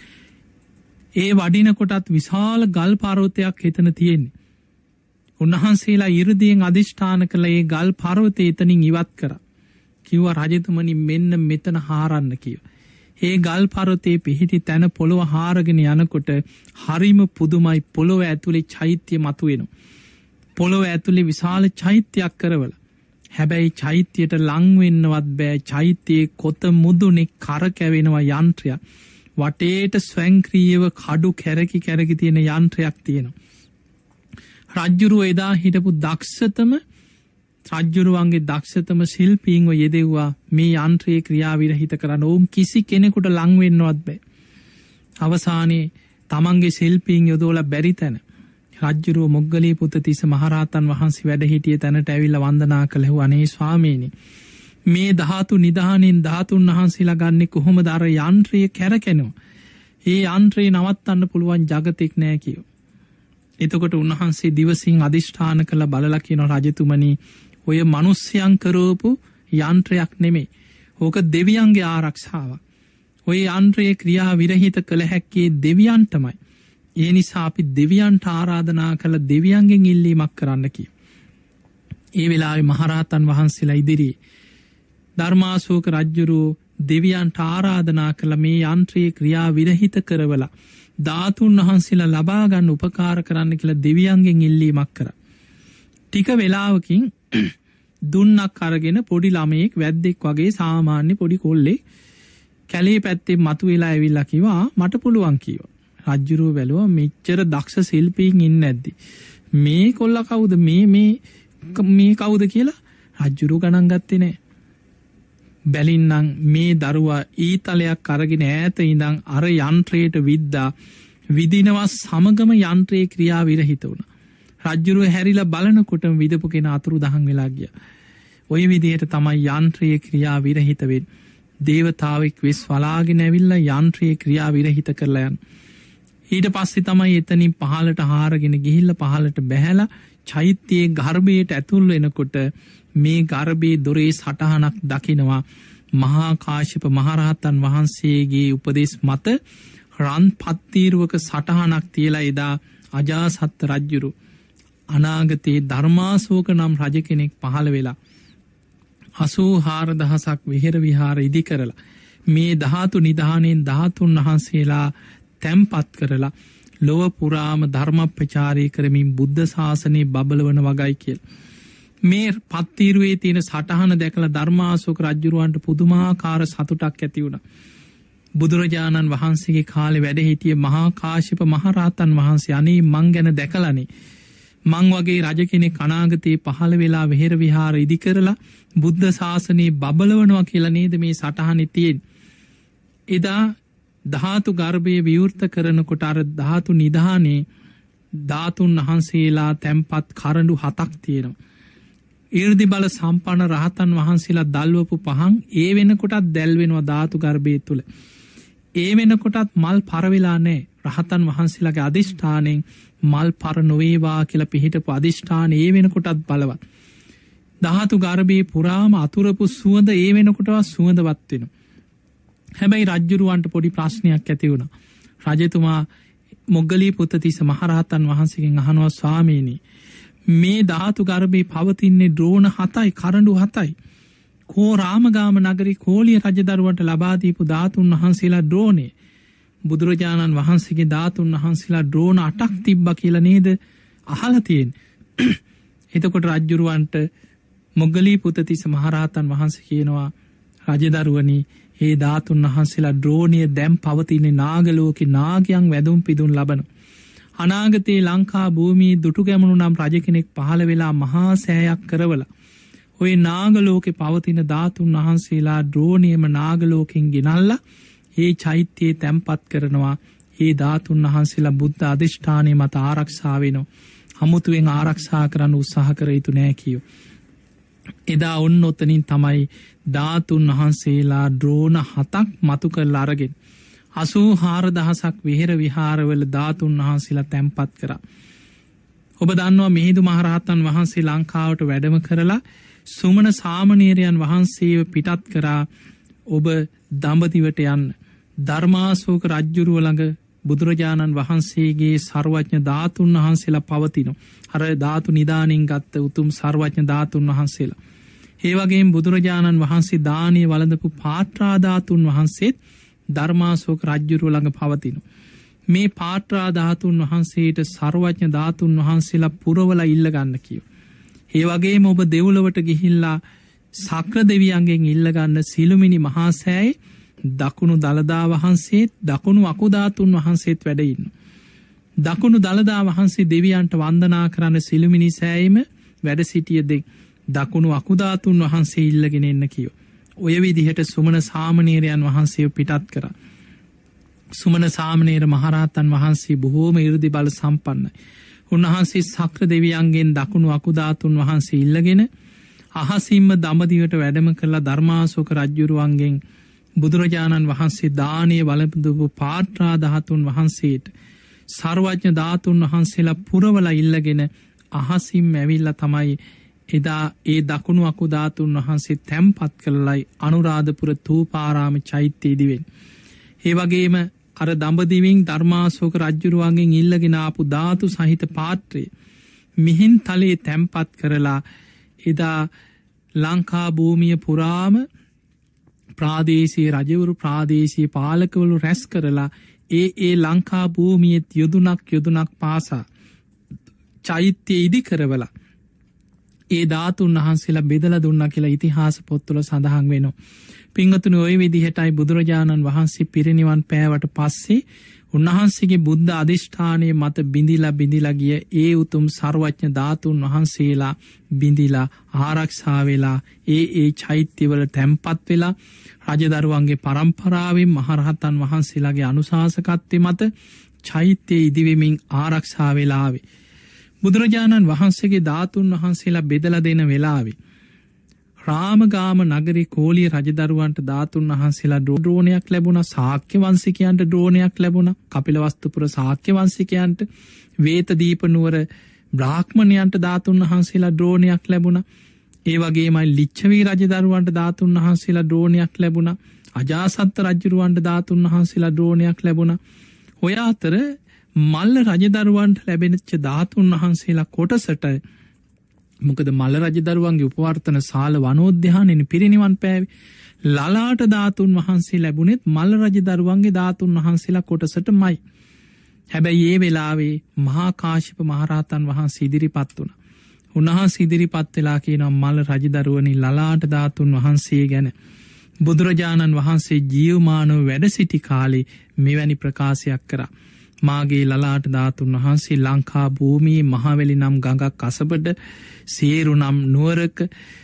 ඒ වඩින කොටත් විශාල ගල් පර්වතයක් එතන තියෙන්නේ. උන්වහන්සේලා 이르දියෙන් අදිෂ්ඨාන කළ ඒ ගල් පර්වතය එතනින් ඉවත් කරා. කිව්වා රජතුමනි මෙන්න මෙතන හාරන්න කිව්වා. ඒ ගල් පර්වතයේ පිහිටි තැන පොළොව හාරගෙන යනකොට හරිම පුදුමයි පොළොව ඇතුලේ චෛත්‍ය මතුවෙනවා. පොළොව ඇතුලේ විශාල චෛත්‍යයක් කරවල. හැබැයි චෛත්‍යයට ලං වෙන්නවත් බෑ. චෛත්‍යයේ කොත මුදුනේ කර කැවෙනවා යන්ත්‍රයක්. වටේට ස්වයංක්‍රීයව කඩු කැරකි කැරකි තියෙන යන්ත්‍රයක් තියෙනවා. රජ්ජුරුව එදා හිටපු දක්ෂතම රජ්ජුරුවන්ගේ දක්ෂතම ශිල්පීන්ව යෙදෙව්වා මේ යන්ත්‍රයේ ක්‍රියා විරහිත කරන්න. ඕන් කිසි කෙනෙකුට ලං වෙන්නවත් බෑ. අවසානයේ තමන්ගේ ශිල්පීන් යොදවලා බැරි තැන රජ්ජුරුව මොග්ගලී පුත්තිස්ස මහරහතන් වහන්සේ වැඩ හිටිය තැනට ඇවිල්ලා වන්දනා කළේ අනේ ස්වාමීනි මේ ධාතු නිධානෙන් ධාතුන් වහන්සේලා ගන්නේ කොහොමද අර යන්ත්‍රය කැරකෙනවා. ඒ යන්ත්‍රය නවත්තන්න පුළුවන් జగතෙක් නෑ කියෝ. එතකොට උන්වහන්සේ දිවසින් අදිෂ්ඨාන කළ බලලා කියන රජතුමනි ඔය මිනිස්යන් කරවපු යන්ත්‍රයක් නෙමෙයි. ඕක දෙවියන්ගේ ආරක්ෂාවක්. ඔය යන්ත්‍රයේ ක්‍රියා විරහිත කළ හැක්කේ දෙවියන්ටමයි. ඒ නිසා අපි දෙවියන්ට ආරාධනා කළ දෙවියන්ගෙන් ඉල්ලීමක් කරන්න කියමු. ඒ වෙලාවේ මහරහතන් වහන්සේලා ඉදිරියේ ධර්මාශෝක රජ්ජුරුවෝ දෙවියන්ට ආරාධනා කළ මේ යන්ත්‍රයේ ක්‍රියා විරහිත කරවලා ධාතුන් වහන්සේලා ලබා ගන්න උපකාර කරන්න කියලා දෙවියන්ගෙන් ඉල්ලීමක් කරා. ටික වෙලාවකින් දුන්නක් අරගෙන පොඩි ළමයෙක් වැද්දෙක් වගේ සාමාන්‍ය පොඩි කොල්ලෙක් කැලේ පැත්තේ මතුවෙලා ඇවිල්ලා කිව්වා මට පුළුවන් කිව්වා. රජ්ජුරුවෝ බැලුවා මෙච්චර දක්ෂ ශිල්පීන් ඉන්නේ නැද්දි. මේ කොල්ලා කවුද මේ මේ මේ කවුද කියලා රජ්ජුරුවෝ ගණන් ගත්තේ නැහැ. බැලින්නම් මේ දරුවා ඊතලයක් අරගෙන ඈත ඉඳන් අර යන්ත්‍රයට විද්දා විදිනවා සමගම යන්ත්‍රයේ ක්‍රියා විරහිත වුණා. රජ්ජුරුව හැරිලා බලනකොටම විදපු කෙනා අතුරුදහන් වෙලා ගියා. ওই විදිහට තමයි යන්ත්‍රයේ ක්‍රියා විරහිත වෙන්නේ. දේවතාවෙක් වෙස් වලාගෙන ඇවිල්ලා යන්ත්‍රයේ ක්‍රියා විරහිත කරලා යන. ඊට පස්සේ තමයි එතනින් පහලට හාරගෙන ගිහිල්ලා පහලට බැහැලා චෛත්‍යයේ ගර්භයට ඇතුල් වෙනකොට මේ ගර්භයේ දොරේ සටහනක් දකිනවා. මහා කාශ්‍යප මහරහතන් වහන්සේගේ උපදේශ මත රන් පත්තිරුවක සටහනක් තියලා එදා අජාසත් රජ්ජුරු අනාගතයේ ධර්මාශෝක නම් රජ කෙනෙක් පහළ වෙලා අසූ හාරදහසක් විහෙර විහාර ඉදි කරලා මේ ධාතු නිධානයෙන් ධාතුන් වහන්සේලා තැම්පත් කරලා ලොව පුරාම ධර්ම ප්‍රචාරය කරමින් බුද්ධ ශාසනය බබලවන වගයි කියලා. මේ පත්තිරුවේ තියෙන සටහන දැකලා ධර්මාශෝක රජ්ජුරුවන්ට පුදුමාකාර සතුටක් ඇති වුණා. බුදුරජාණන් වහන්සේගේ කාලේ වැඩ හිටිය මහා කාශ්‍යප මහරහතන් වහන්සේ අනේ මං ගැන දැකලානේ මං වගේ රජ කෙනෙක් අනාගතේ පහළ වෙලා වෙහෙර විහාර ඉදි කරලා බුද්ධ ශාසනය බබලවනවා කියලා නේද මේ සටහනේ තියෙන්නේ. එදා ධාතු ගර්භයේ විවෘත කරනකොට අර ධාතු නිධානේ ධාතුන් වහන්සේලා තැම්පත් කරඬු හතක් තියෙනවා. ඊර්දි බල සම්පන්න රහතන් වහන්සේලා දල්වපු පහන් ඒ වෙනකොටත් දැල් වෙනවා ධාතු ගර්භය තුල. ඒ වෙනකොටත් මල් පර වෙලා නැහැ. රහතන් වහන්සේලාගේ අදිෂ්ඨාණයෙන් මල් පර නොවේවා කියලා පිහිටපු අදිෂ්ඨාන ඒ වෙනකොටත් බලවත්. ධාතු ගර්භයේ පුරාම අතුරපු සුවඳ ඒ වෙනකොටවත් සුවඳවත් වෙනවා. හැබැයි රජ්ජුරුවන්ට පොඩි ප්‍රශ්නයක් ඇති වුණා. රජතුමා මොග්ගලී පුත්තිස්ස මහරහතන් වහන්සේගෙන් අහනවා ස්වාමීනි මේ ධාතු ගර්භයේ පවතින්නේ ඩ්‍රෝන හතයි කරඬු හතයි. කෝ රාමගාම නගරේ කෝලිය රජදරුවන්ට ලබා දීපු ධාතුන් වහන්සේලා ඩ්‍රෝනේ. බුදුරජාණන් වහන්සේගේ ධාතුන් වහන්සේලා ඩ්‍රෝන අටක් තිබ්බා කියලා නේද අහලා තියෙන්නේ. එතකොට රජ්ජුරුවන්ට මොග්ගලී පුත්තිස්ස මහරහතන් වහන්සේ කියනවා රජදරුවනි ඒ ධාතුන් වහන්සේලා ඩ්‍රෝනිය දැන් පවතින්නේ නාගලෝකේ නාගයන් වැදුම් පිදුම් ලබන. අනාගතේ ලංකා භූමියේ දුටු ගැමුණු නම් රජ කෙනෙක් පහළ වෙලා මහා සෑයක් කරවලා ඔය නාගලෝකේ පවතින ධාතුන් වහන්සේලා ඩ්‍රෝනියම නාගලෝකෙන් ගෙනල්ලා ඒ චෛත්‍යයේ තැම්පත් කරනවා. ඒ ධාතුන් වහන්සේලා බුද්ධ අධිෂ්ඨානයේ මත ආරක්ෂා වෙනවා. හමුතුවෙන් ආරක්ෂා කරන්න උත්සාහ කර යුතු නෑ කියෝ. එදා ඔන්න ඔතනින් තමයි ධාතුන් වහන්සේලා ඩ්‍රෝන හතක් මතු කරලා අරගෙන අසූ හාරදහසක් විහෙර විහාරවල ධාතුන් වහන්සේලා තැම්පත් කරා. ඔබ දන්නවා මිහිඳු මහරහතන් වහන්සේ ලංකාවට වැඩම කරලා සුමන සාමණේරයන් වහන්සේව පිටත් කරා ඔබ දඹදිවට යන්න. ධර්මාශෝක රජ්ජුරුව ළඟ බුදුරජාණන් වහන්සේගේ සර්වඥ ධාතුන් වහන්සේලා පවතිනවා. අර ධාතු නිදානින් ගත්ත උතුම් සර්වඥ ධාතුන් වහන්සේලා. ඒ වගේම බුදුරජාණන් වහන්සේ දානීය වළඳපු පාත්‍රා ධාතුන් වහන්සේත් ධර්මාශෝක රජ්ජුරුව ළඟ පවතිනවා. මේ පාත්‍රා ධාතුන් වහන්සේට සර්වඥ ධාතුන් වහන්සේලා පුරවලා ඉල්ල ගන්න කියෝ. ඒ වගේම ඔබ දෙව්ලොවට ගිහිල්ලා සක්‍ර දෙවියන්ගෙන් ඉල්ල ගන්න සිළුමිණි මහා සෑයේ දකුණු දළදා වහන්සේත් දකුණු අකුධාතුන් වහන්සේත් වැඩ ඉන්නවා. දකුණු දළදා වහන්සේ දෙවියන්ට වන්දනා කරන්න සිළුමිණි සෑයේම වැඩ සිටිය දෙක් දකුණු අකුධාතුන් වහන්සේ ඉල්ලගෙන එන්න කියෝ. ඔය විදිහට සුමන සාමණේරයන් වහන්සේව පිටත් කරා. සුමන සාමණේර මහරහතන් වහන්සේ බොහෝම 이르දි බල සම්පන්නයි. උන්වහන්සේ සක්‍ර දෙවියන්ගෙන් දකුණු අකුධාතුන් වහන්සේ ඉල්ලගෙන අහසින්ම දඹදිවට වැඩම කරලා ධර්මාශෝක රජ්ජුරුවන්ගෙන් බුදුරජාණන් වහන්සේ දානීය වළඳපු පාත්‍රා ධාතුන් වහන්සේට සර්වඥ ධාතුන් වහන්සේලා පුරවලා ඉල්ලගෙන අහසින් ඇවිල්ලා තමයි එදා ඒ දකුණු අකුධාතුන් වහන්සේ තැම්පත් කළලයි අනුරාධපුර තූපාරාම චෛත්‍යයේ දිවෙන්. ඒ වගේම අර දඹදිවින් ධර්මාශෝක රජ්ජුරුවන්ගෙන් ඉල්ලගෙන ආපු ධාතු සහිත පාත්‍රය මිහින් තලයේ තැම්පත් කරලා එදා ලංකා භූමිය පුරාම ප්‍රාදේශීය රජවරු ප්‍රාදේශීය පාලකවරු රැස් කරලා ඒ ඒ ලංකා භූමියත් යොදුනක් යොදුනක් පාසා චෛත්‍ය ඉදි කරවලා ඒ ධාතුන් වහන්සේලා බෙදලා දුන්නා කියලා ඉතිහාස පොත්වල සඳහන් වෙනවා. පින්වතුනි ඔය විදිහටයි බුදුරජාණන් වහන්සේ පිරිනිවන් පෑවට පස්සේ උන්වහන්සේගේ බුද්ධ අධිෂ්ඨානයේ මත බිඳිලා බිඳිලා ගිය ඒ උතුම් සර්වඥ ධාතුන් වහන්සේලා බිඳිලා ආරක්ෂා වෙලා ඒ ඒ චෛත්‍යවල තැන්පත් වෙලා රජදරුවන්ගේ පරම්පරාවෙන් මහරහතන් වහන්සේලාගේ අනුශාසකත්වය මත චෛත්‍ය ඉදිවෙමින් ආරක්ෂා වෙලා ආවේ. බුදුරජාණන් වහන්සේගේ ධාතුන් වහන්සේලා බෙදලා දෙන වෙලාවේ රාමගාම නගරේ කෝලිය රජදරුවන්ට ධාතුන් වහන්සේලා ඩ්‍රෝනයක් ලැබුණා. ශාක්‍ය වංශිකයන්ට ඩ්‍රෝනයක් ලැබුණා. කපිලවස්තුපුර ශාක්‍ය වංශිකයන්ට, වේතදීප නුවර බ්‍රාහ්මණයන්ට ධාතුන් වහන්සේලා ඩ්‍රෝනයක් ලැබුණා. ඒ වගේමයි ලිච්ඡවී රජදරුවන්ට ධාතුන් වහන්සේලා ඩ්‍රෝනයක් ලැබුණා. අජාසත් රජුරවන්ට ධාතුන් වහන්සේලා ඩ්‍රෝනයක් ලැබුණා. ඔය අතර මල්ල රජදරුවන්ට ලැබෙනච්ච ධාතුන් වහන්සේලා කොටසට මොකද මල්ල රජදරුවන්ගේ උපවර්තන ශාල වනෝද්‍යානයේ පිරිනිවන් පෑවේ. ලලාට ධාතුන් වහන්සේ ලැබුණෙත් මල්ල රජදරුවන්ගේ ධාතුන් වහන්සේලා කොටසටමයි. හැබැයි ඒ වෙලාවේ මහා කාශ්‍යප මහරහතන් වහන්සේ ඉදිරිපත් වුණා. උන්වහන්සේ ඉදිරිපත් වෙලා කියනවා මල්ල රජදරුවනි ලලාට ධාතුන් වහන්සේ ගැන බුදුරජාණන් වහන්සේ ජීවමානව වැඩ සිටි කාලේ මෙවැනි ප්‍රකාශයක් කරා. මාගේ ලලාට ධාතුන් වහන්සේ ලංකා භූමියේ මහවැලි නම් ගඟක් අසබඩ සේරු නම් නුවරක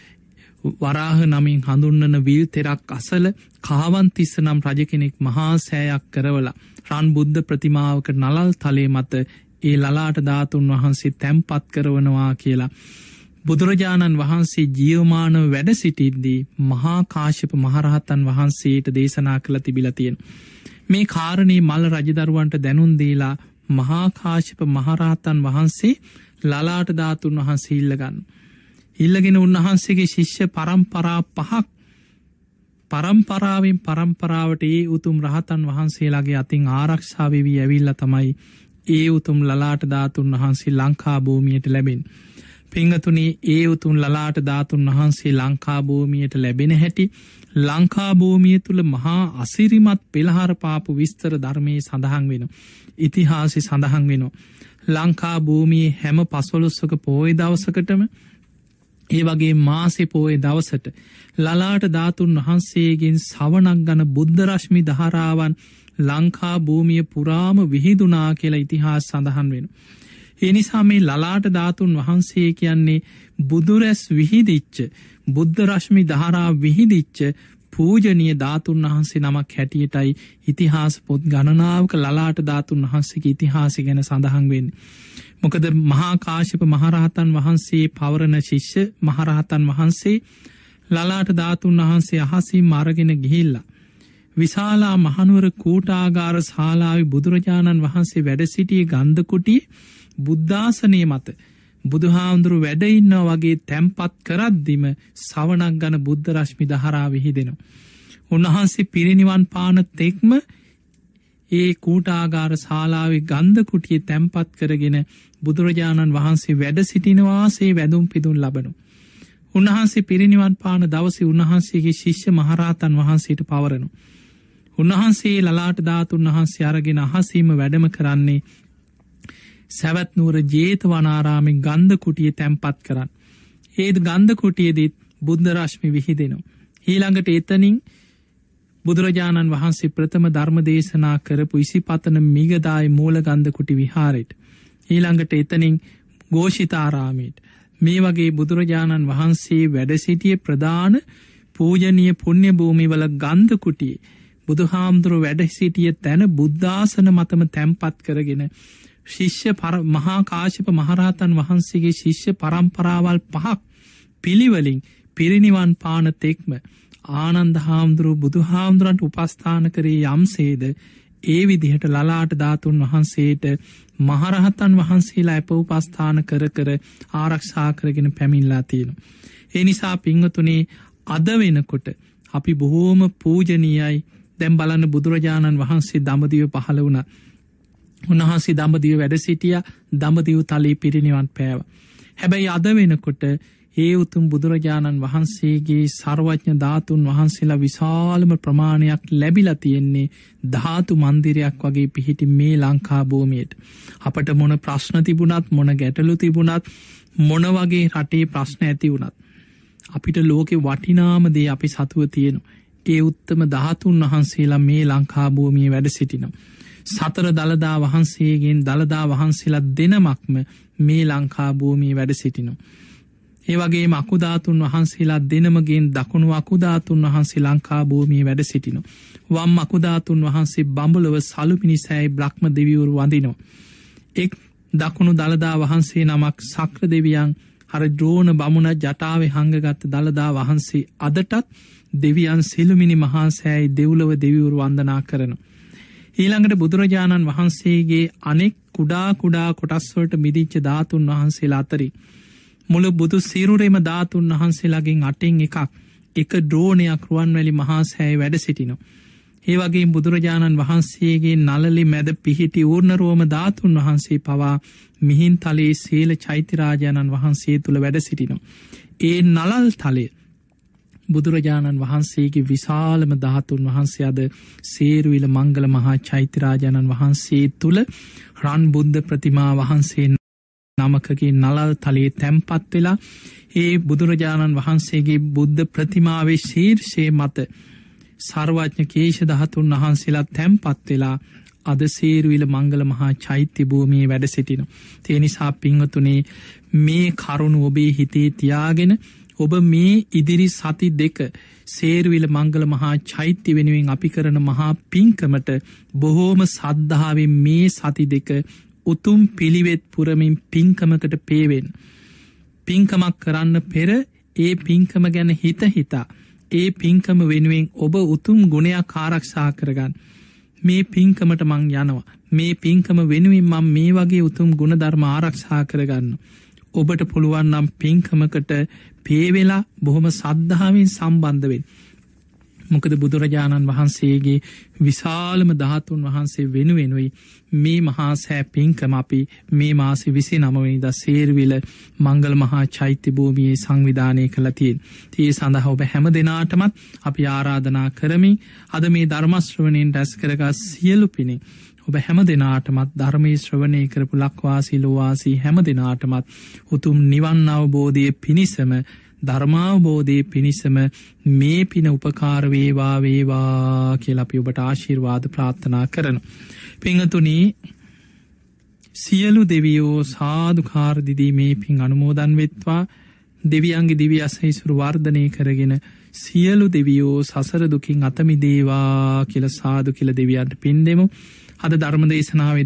වරාහ නමින් හඳුන්වන විල් තෙරක් අසල කාවන්තිස්ස නම් රජ කෙනෙක් මහා සෑයක් කරවලා රන් බුද්ධ ප්‍රතිමාවක නලල් තලයේ මත ඒ ලලාට ධාතුන් වහන්සේ තැන්පත් කරවනවා කියලා බුදුරජාණන් වහන්සේ ජීවමානව වැඩ සිටිද්දී මහා කාශ්‍යප මහරහතන් වහන්සේට දේශනා කළ තිබිලා තියෙනවා. මේ කාරණේ මල්ල රජදරුවන්ට දැනුම් දීලා මහා කාශ්‍යප මහරහතන් වහන්සේ ලලාට ධාතුන් වහන්සේ ඉල්ලගන්න. ඉල්ලගෙන උන්වහන්සේගේ ශිෂ්‍ය පරම්පරා පහක් පරම්පරාවෙන් පරම්පරාවට ඒ උතුම් රහතන් වහන්සේලාගේ අතින් ආරක්ෂා වෙවි ඇවිල්ලා තමයි ඒ උතුම් ලලාට ධාතුන් වහන්සේ ලංකා භූමියට ලැබෙන්නේ. පින්වතුනි ඒ උතුම් ලලාට ධාතුන් වහන්සේ ලංකා භූමියට ලැබෙන හැටි ලංකා භූමිය තුල මහා අසිරිමත් පෙළහර පාපු විස්තර ධර්මයේ සඳහන් වෙනවා. ඉතිහාසයේ සඳහන් වෙනවා. ලංකා භූමියේ හැම පස්වලොස්වක පොහොය දවසකටම ඒ වගේ මාසේ පොහොය දවසට ලලාට ධාතුන් වහන්සේගෙන් සවණක් ගන බුද්ධ රශ්මි ධාරාවන් ලංකා භූමිය පුරාම විහිදුනා කියලා ඉතිහාස සඳහන් වෙනවා. ඒ නිසා මේ ලලාට ධාතුන් වහන්සේ කියන්නේ බුදුරැස් විහිදිච්ච බුද්ධ රශ්මි ධාරා විහිදිච්ච පූජනීය ධාතුන් වහන්සේ නමක් හැටියටයි ඉතිහාස පොත් ගණනාවක ලලාට ධාතුන් වහන්සේගේ ඉතිහාසය ගැන සඳහන් වෙන්නේ. මොකද මහා කාශ්‍යප මහරහතන් වහන්සේ පවරන ශිෂ්‍ය මහරහතන් වහන්සේ ලලාට ධාතුන් වහන්සේ අහසින් අරගෙන ගිහිල්ලා විශාලා මහනුවර කූටාගාර ශාලාවේ බුදුරජාණන් වහන්සේ වැඩ සිටියේ ගන්ධ කුටියේ බුද්ධාසනයේ මත බුදුහාමුදුරු වැඩ ඉන්නවා වගේ තැන්පත් කරද්දිම සවණක් ගන බුද්ධ රශ්මි ධාරා විහිදෙනවා. උන්වහන්සේ පිරිනිවන් පාන තෙක්ම ඒ කූටාගාර ශාලාවේ ගන්ධ කුටියේ තැන්පත් කරගෙන බුදුරජාණන් වහන්සේ වැඩ සිටිනවාසේ වැඳුම් පිදුම් ලබනවා. උන්වහන්සේ පිරිනිවන් පාන දවසේ උන්වහන්සේගේ ශිෂ්‍ය මහරහතන් වහන්සේට පවරනවා. උන්වහන්සේ ලලාට ධාතුන් වහන්සේ අරගෙන අහසීම වැඩම කරන්නේ සවැත් නුවර ජේතවනාරාමේ ගන්ධ කුටියේ තැන්පත් කරන්. ඒ ගන්ධ කුටියේදී බුද්ධ රශ්මි විහිදෙනවා. ඊළඟට එතනින් බුදුරජාණන් වහන්සේ ප්‍රථම ධර්ම දේශනා කරපු ඉසිපතන මිගදායි මූල ගන්ධ කුටි විහාරයට. ඊළඟට එතනින් ഘോഷිතාරාමයට. මේ වගේ බුදුරජාණන් වහන්සේ වැඩ සිටියේ ප්‍රධාන පූජනීය පුණ්‍ය භූමිවල ගන්ධ කුටියේ බුදුහාමුදුරුවෝ වැඩ සිටියේ තැන බුද්ධාසන මතම තැන්පත් කරගෙන ශිෂ්‍ය මහා කාශ්‍යප මහරහතන් වහන්සේගේ ශිෂ්‍ය පරම්පරාවල් පහක් පිළිවෙලින් පිරිනිවන් පාන තෙක්ම ආනන්ද හාමුදුරුවෝ බුදුහාමුදුරන්ට උපස්ථාන කරේ යම්සේද ඒ විදිහට ලලාට ධාතුන් වහන්සේට මහරහතන් වහන්සේලා අප උපස්ථාන කර කර ආරක්ෂා කරගෙන පැමිණලා තියෙනවා. ඒ නිසා පින්වතුනි අද වෙනකොට අපි බොහෝම පූජනීයයි. දැන් බලන්න බුදුරජාණන් වහන්සේ දඹදිව පහළ වුණා. උන්වහන්සේ දඹදිව වැඩ සිටියා. දඹදිව තලයේ පිරිනිවන් පෑවා. හැබැයි අද වෙනකොට ඒ උතුම් බුදුරජාණන් වහන්සේගේ සර්වඥ ධාතුන් වහන්සේලා විශාලම ප්‍රමාණයක් ලැබිලා තියෙන්නේ ධාතු මන්දිරයක් වගේ පිහිටි මේ ලංකා භූමියට. අපට මොන ප්‍රශ්න තිබුණත් මොන ගැටලු තිබුණත් මොන වගේ රටේ ප්‍රශ්න ඇති වුණත් අපිට ලෝකෙ වටිනාම දේ අපි සතුව තියෙනවා. ඒ උත්තම ධාතුන් වහන්සේලා මේ ලංකා භූමියේ වැඩ සිටිනවා. සතර දළදා වහන්සේගෙන් දළදා වහන්සේලා දෙනමක්ම මේ ලංකා භූමියේ වැඩ සිටිනවා. ඒ වගේම අකුධාතුන් වහන්සේලා දෙනමගෙන් දකුණු අකුධාතුන් වහන්සේ ලංකා භූමියේ වැඩ සිටිනවා. වම් අකුධාතුන් වහන්සේ බඹලොව සලුපිනිසෑයි බ්‍රහ්ම දෙවිවරු වඳිනවා. එක් දකුණු දළදා වහන්සේ නමක් සක්‍ර දෙවියන් අර ද්‍රෝණ බමුණ ජටාවේ හංගගත් දළදා වහන්සේ අදටත් දෙවියන් සිළුමිණි මහා සෑයි දෙව්ලොව දෙවිවරු වන්දනා කරනවා. ඊළඟට බුදුරජාණන් වහන්සේගේ අනෙක් කුඩා කුඩා කොටස්වලට මිදිච්ච ධාතුන් වහන්සේලා අතරි මුළු බුදු සිරුරෙම ධාතුන් වහන්සේලාගෙන් අටෙන් එකක් එක ද්‍රෝණයක් රුවන්වැලි මහා සෑයේ වැඩ සිටිනවා. ඒ වගේ බුදුරජාණන් වහන්සේගේ නළලි මැද පිහිටි ඌර්ණරෝම ධාතුන් වහන්සේ පවා මිහින්තලේ සීල චෛත්‍යරාජාණන් වහන්සේ තුළ වැඩ සිටිනවා. ඒ නළල් තලය බුදුරජාණන් වහන්සේගේ විශාලම ධාතුන් වහන්සේ අද සේරුවිල මංගල මහා චෛත්‍යරාජාණන් වහන්සේ තුළ රන් බුද්ධ ප්‍රතිමා වහන්සේ නමකගේ නළල් තලයේ තැන්පත් වෙලා ඒ බුදුරජාණන් වහන්සේගේ බුද්ධ ප්‍රතිමාවේ ශීර්ෂයේ මත සර්වඥ කේශ ධාතුන් වහන්සේලා තැන්පත් වෙලා අද සේරුවිල මංගල මහා චෛත්‍ය භූමියේ වැඩ සිටිනවා. ඒ නිසා පින්වතුනි මේ කරුණ ඔබේ හිතේ තියාගෙන ඔබ මේ ඉදිරි සති දෙක සේරුවිල මංගල මහා චෛත්‍ය වෙනුවෙන් අපි කරන මහා පින්කමට බොහෝම සද්ධාවෙන් මේ සති දෙක උතුම් පිළිවෙත් පුරමින් පින්කමකට පේවෙන්. පින්කමක් කරන්න පෙර ඒ පින්කම ගැන හිත හිතා ඒ පින්කම වෙනුවෙන් ඔබ උතුම් ගුණයක් ආරක්ෂා කරගන්න. මේ පින්කමට මං යනවා. මේ පින්කම වෙනුවෙන් මං මේ වගේ උතුම් ගුණධර්ම ආරක්ෂා කරගන්න. ඔබට පුළුවන් නම් පින්කමකට පේවෙලා බොහොම සද්ධාවෙන් සම්බන්ධවෙන්. මොකද බුදුරජාණන් වහන්සේගේ විශාලම ධාතුන් වහන්සේ වෙනුවෙනුයි මේ මහා සෑ පින්කම අපි මේ මාසෙ විසි නවවෙනිදා සේරුවිල මංගල මහා චෛත්‍ය භූමියේ සංවිධානය කළ තියෙන. ඒ සඳහා ඔබ හැම දෙනාටමත් අපි ආරාධනා කරමින් අද මේ ධර්ම ශ්‍රවණයෙන් රැස් කරගත් සියලු පිණින් ඔබ හැම දෙනාටමත් ධර්මයේ ශ්‍රවණය කරපු ලක්වාසී ලෝවාසී හැම දෙනාටමත් උතුම් නිවන් අවබෝධය පිණිසම ධර්මාවබෝධය පිණිසම මේ පින උපකාර වේවා වේවා කියලා අපි ඔබට ආශිර්වාද ප්‍රාර්ථනා කරනවා. පින්වතුනි සියලු දෙවියෝ සාදුකාර දිදී මේ පින් අනුමෝදන් වෙත්වා. දෙවියන්ගේ දිව්‍ය අසහිසුරු වර්ධනය කරගෙන සියලු දෙවියෝ සසර දුකින් අත මිදේවා කියලා සාදු කියලා දෙවියන්ට පින් දෙමු. අද ධර්ම දේශනාවේ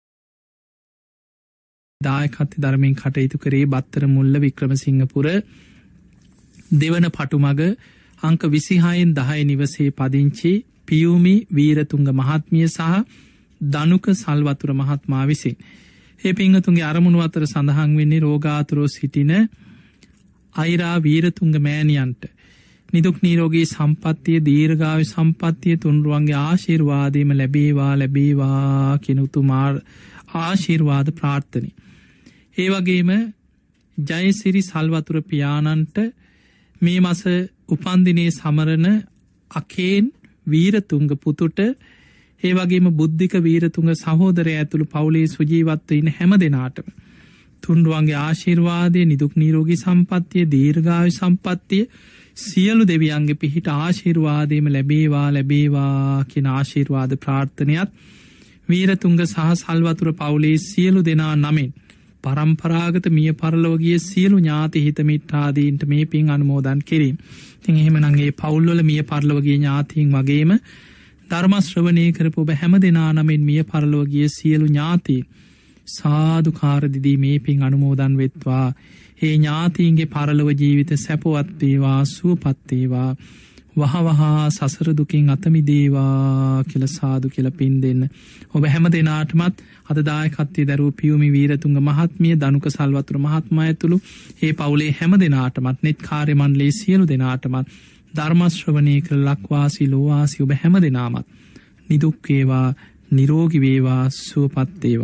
දායකත්ව ධර්මයෙන් කටයුතු කරේ බත්තර මුල්ල වික්‍රමසිංහපුර දෙවන පටුමග අංක විසිහයෙන් දහය නිවසේ පදිංචි පියුමි වීරතුංග මහත්මිය සහ දනුක සල්වතුර මහත්මා විසින්. ඒ පිංහතුන්ගේ අරමුණු අතර සඳහන් වෙන්නේ රෝගාතුරෝ සිටින අයිරා වීරතුංග මෑණියන්ට නිදුක් නිරෝගී සම්පත්තිය දීර්ඝායු සම්පත්තිය තුන්රුවන්ගේ ආශිර්වාදයම ලැබේවා ලැබේවා කියන උතුම් ආශිර්වාද ප්‍රාර්ථනයි. ඒ වගේම ජයසිරි සල්වතුර පියාණන්ට මේ මස උපන්දිනේ සමරන අකේන් වීරතුංග පුතුට ඒ වගේම බුද්ධික වීරතුංග සහෝදරය ඇතුළු පවුලේ සුජීවත්ව ඉන්න හැම දෙනාටම තුන්රුවන්ගේ ආශිර්වාදය නිදුක් නිරෝගී සම්පත්තිය දීර්ඝායු සම්පත්තිය සියලු දෙවියන්ගේ පිහිට ආශිර්වාදයම ලැබේවා ලැබේවා කියන ආශිර්වාද ප්‍රාර්ථනයත් වීරතුංග සහ සල්වතුර පවුලේ සියලු දෙනා නමින් පරම්පරාගත මිය පරලොවගේ සියලු ඥාති හිතමිත්‍රාදීන්ට මේ පින් අනුමෝදන් කිරීම. ඉතින් එහෙමනම් ඒ පවුල්වල මිය පරලොවගේ ඥාතීන් වගේම ධර්ම ශ්‍රවණය කරපු ඔබ හැම දෙනා නමින් මිය පරලොවගේ සියලු ඥාතීන් සාදුකාර දිදී මේ පින් අනුමෝදන් වෙත්වා. ඒ ඥාතීන්ගේ පරලොව ජීවිත සැපවත් වේවා සුවපත් වේවා වහවහා සසර දුකින් අත මිදේවා කියලා සාදු කියලා පින් දෙන්න. ඔබ හැම දෙනාටමත් අද දායකත්වයේ දරූ පියුමි වීරතුංග මහත්මිය දනුක සල්වතුර මහත්මයා ඇතුළු ඒ පවුලේ හැම දෙනාටමත් නෙත් කාර්ය මණ්ඩලයේ සියලු දෙනාටමත් ධර්ම ශ්‍රවණය කළ ලක්වාසී ලෝවාසී ඔබ හැම දෙනාමත් නිදුක් වේවා නිරෝගී වේවා සුවපත් වේවා.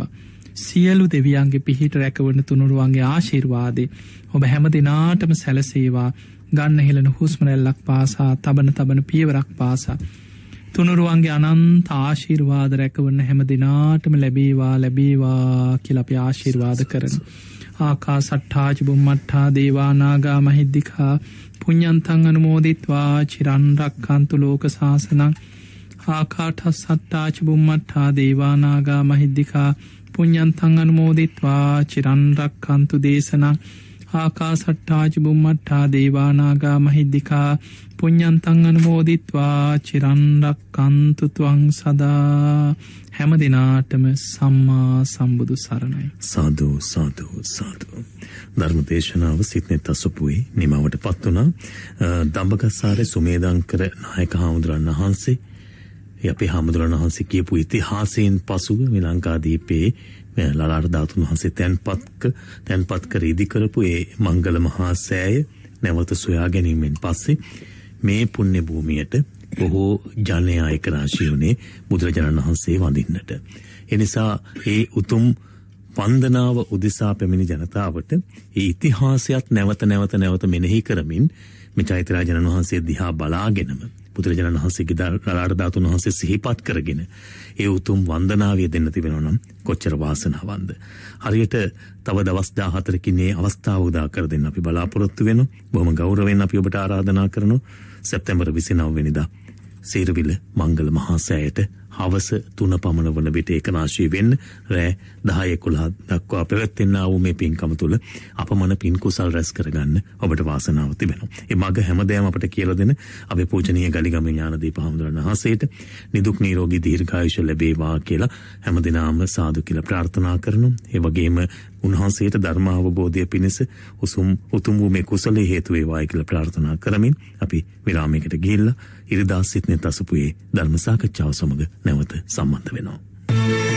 සියලු දෙවියන්ගේ පිහිට රැකවන තුනුරුවන්ගේ ආශිර්වාදේ ඔබ හැම දිනාටම සැලසේවා. ගන්න හෙළන හුස්ම රැල්ලක් පාසා තබන තබන පියවරක් පාසා තුනුරුවන්ගේ අනන්ත ආශිර්වාද රැකවන්න හැම දිනාටම ලැබේවා ලැබේවා කියලා අපි ආශිර්වාද කරනවා. ආකාසට්ඨා ච බුම්මට්ඨා දේවා නාග මහිද්దికා පුඤ්ඤන්තං අනුමෝදිත්වා චිරන් රක්ඛන්තු ලෝක සාසනං. ආකාසට්ඨා ච බුම්මට්ඨා දේවා නාග මහිද්దికා පුඤ්ඤන්තං අනුමෝදිත්වා චිරන් රක්ඛන්තු දේශනං. ආකාසට්ඨා ච බුම්මට්ඨා දේවා නාග මහිද්దికා පුඤ්ඤන්තං අනුමෝදිත්වා චිරන් රක්ඛන්තු ත්වං සදා. හැම දිනාටම සම්මා සම්බුදු සරණයි. සාදු සාදු සාදු. ධර්ම දේශනාව සිත්නෙත් අසපුවේ නිමවට පත් වුණා. දඹගස්සාරේ සුමේදංකර නායක හාමුදුරන් වහන්සේ අපේ හාමුදුරන් වහන්සේ කියපු ඉතිහාසයෙන් පසුව මේ ලංකාදීපේ ලලාර ධාතුන් වහන්සේ තැන්පත්ක තැන්පත් කර ඉදි කරපු ඒ මංගල මහා සෑය නැවත සොයා ගැනීමෙන් පස්සේ මේ පුණ්‍ය භූමියට බොහෝ ජනයා එක රාශී වුණේ බුදුරජාණන් වහන්සේ වඳින්නට. ඒ නිසා ඒ උතුම් වන්දනාව උදෙසා පැමිණි ජනතාවට ඒ ඉතිහාසයත් නැවත නැවත නැවත මෙනෙහි කරමින් මේ චෛත්‍යරාජාණන් වහන්සේ දිහා බලාගෙනම බුදුරජාණන් වහන්සේගේ ලලාට ධාතුන් වහන්සේ සිහිපත් කරගෙන ඒ උතුම් වන්දනාවිය දෙන්න තිබෙනවා නම් කොච්චර වාසනාවන්ද. හරියට තව දවස් දාහතරකින් මේ අවස්ථාව උදා කර දෙන්න අපි බලාපොරොත්තු වෙනවා. බොහොම ගෞරවයෙන් අපි ඔබට ආරාධනා කරනවා සැප්තැම්බර් විසිනව වෙනිදා සීරවිල මංගල මහා සෑයට හවස තුන පමණ වන විට ඒකනාශී වෙන්න රෑ දහය එකොළහ දක්වා පැවැත්වෙනා වූ මේ පින්කම තුළ අපමණ පින් කුසල් රැස් කරගන්න ඔබට වාසනාව තිබෙනවා. ඒ මග හැමදේම අපට කියලා දෙන අපේ පූජනීය ගලිගම ඥානදීප හාමුදුරන් වහන්සේට නිදුක් නිරෝගී දීර්ඝායුෂ ලැබේවා කියලා හැමදිනාම සාදු කියලා ප්‍රාර්ථනා කරනවා. ඒ වගේම උන්වහන්සේට ධර්ම අවබෝධය පිණිස උසුම් උතුම් වූ මේ කුසලයේ හේතු වේවායි කියලා ප්‍රාර්ථනා කරමින් අපි විරාමයකට ගිහිල්ලා ඉරිදා සිත්නෙත් අසපුවේ ධර්ම සාකච්ඡාව සමග නැවත සම්බන්ධ වෙනවා.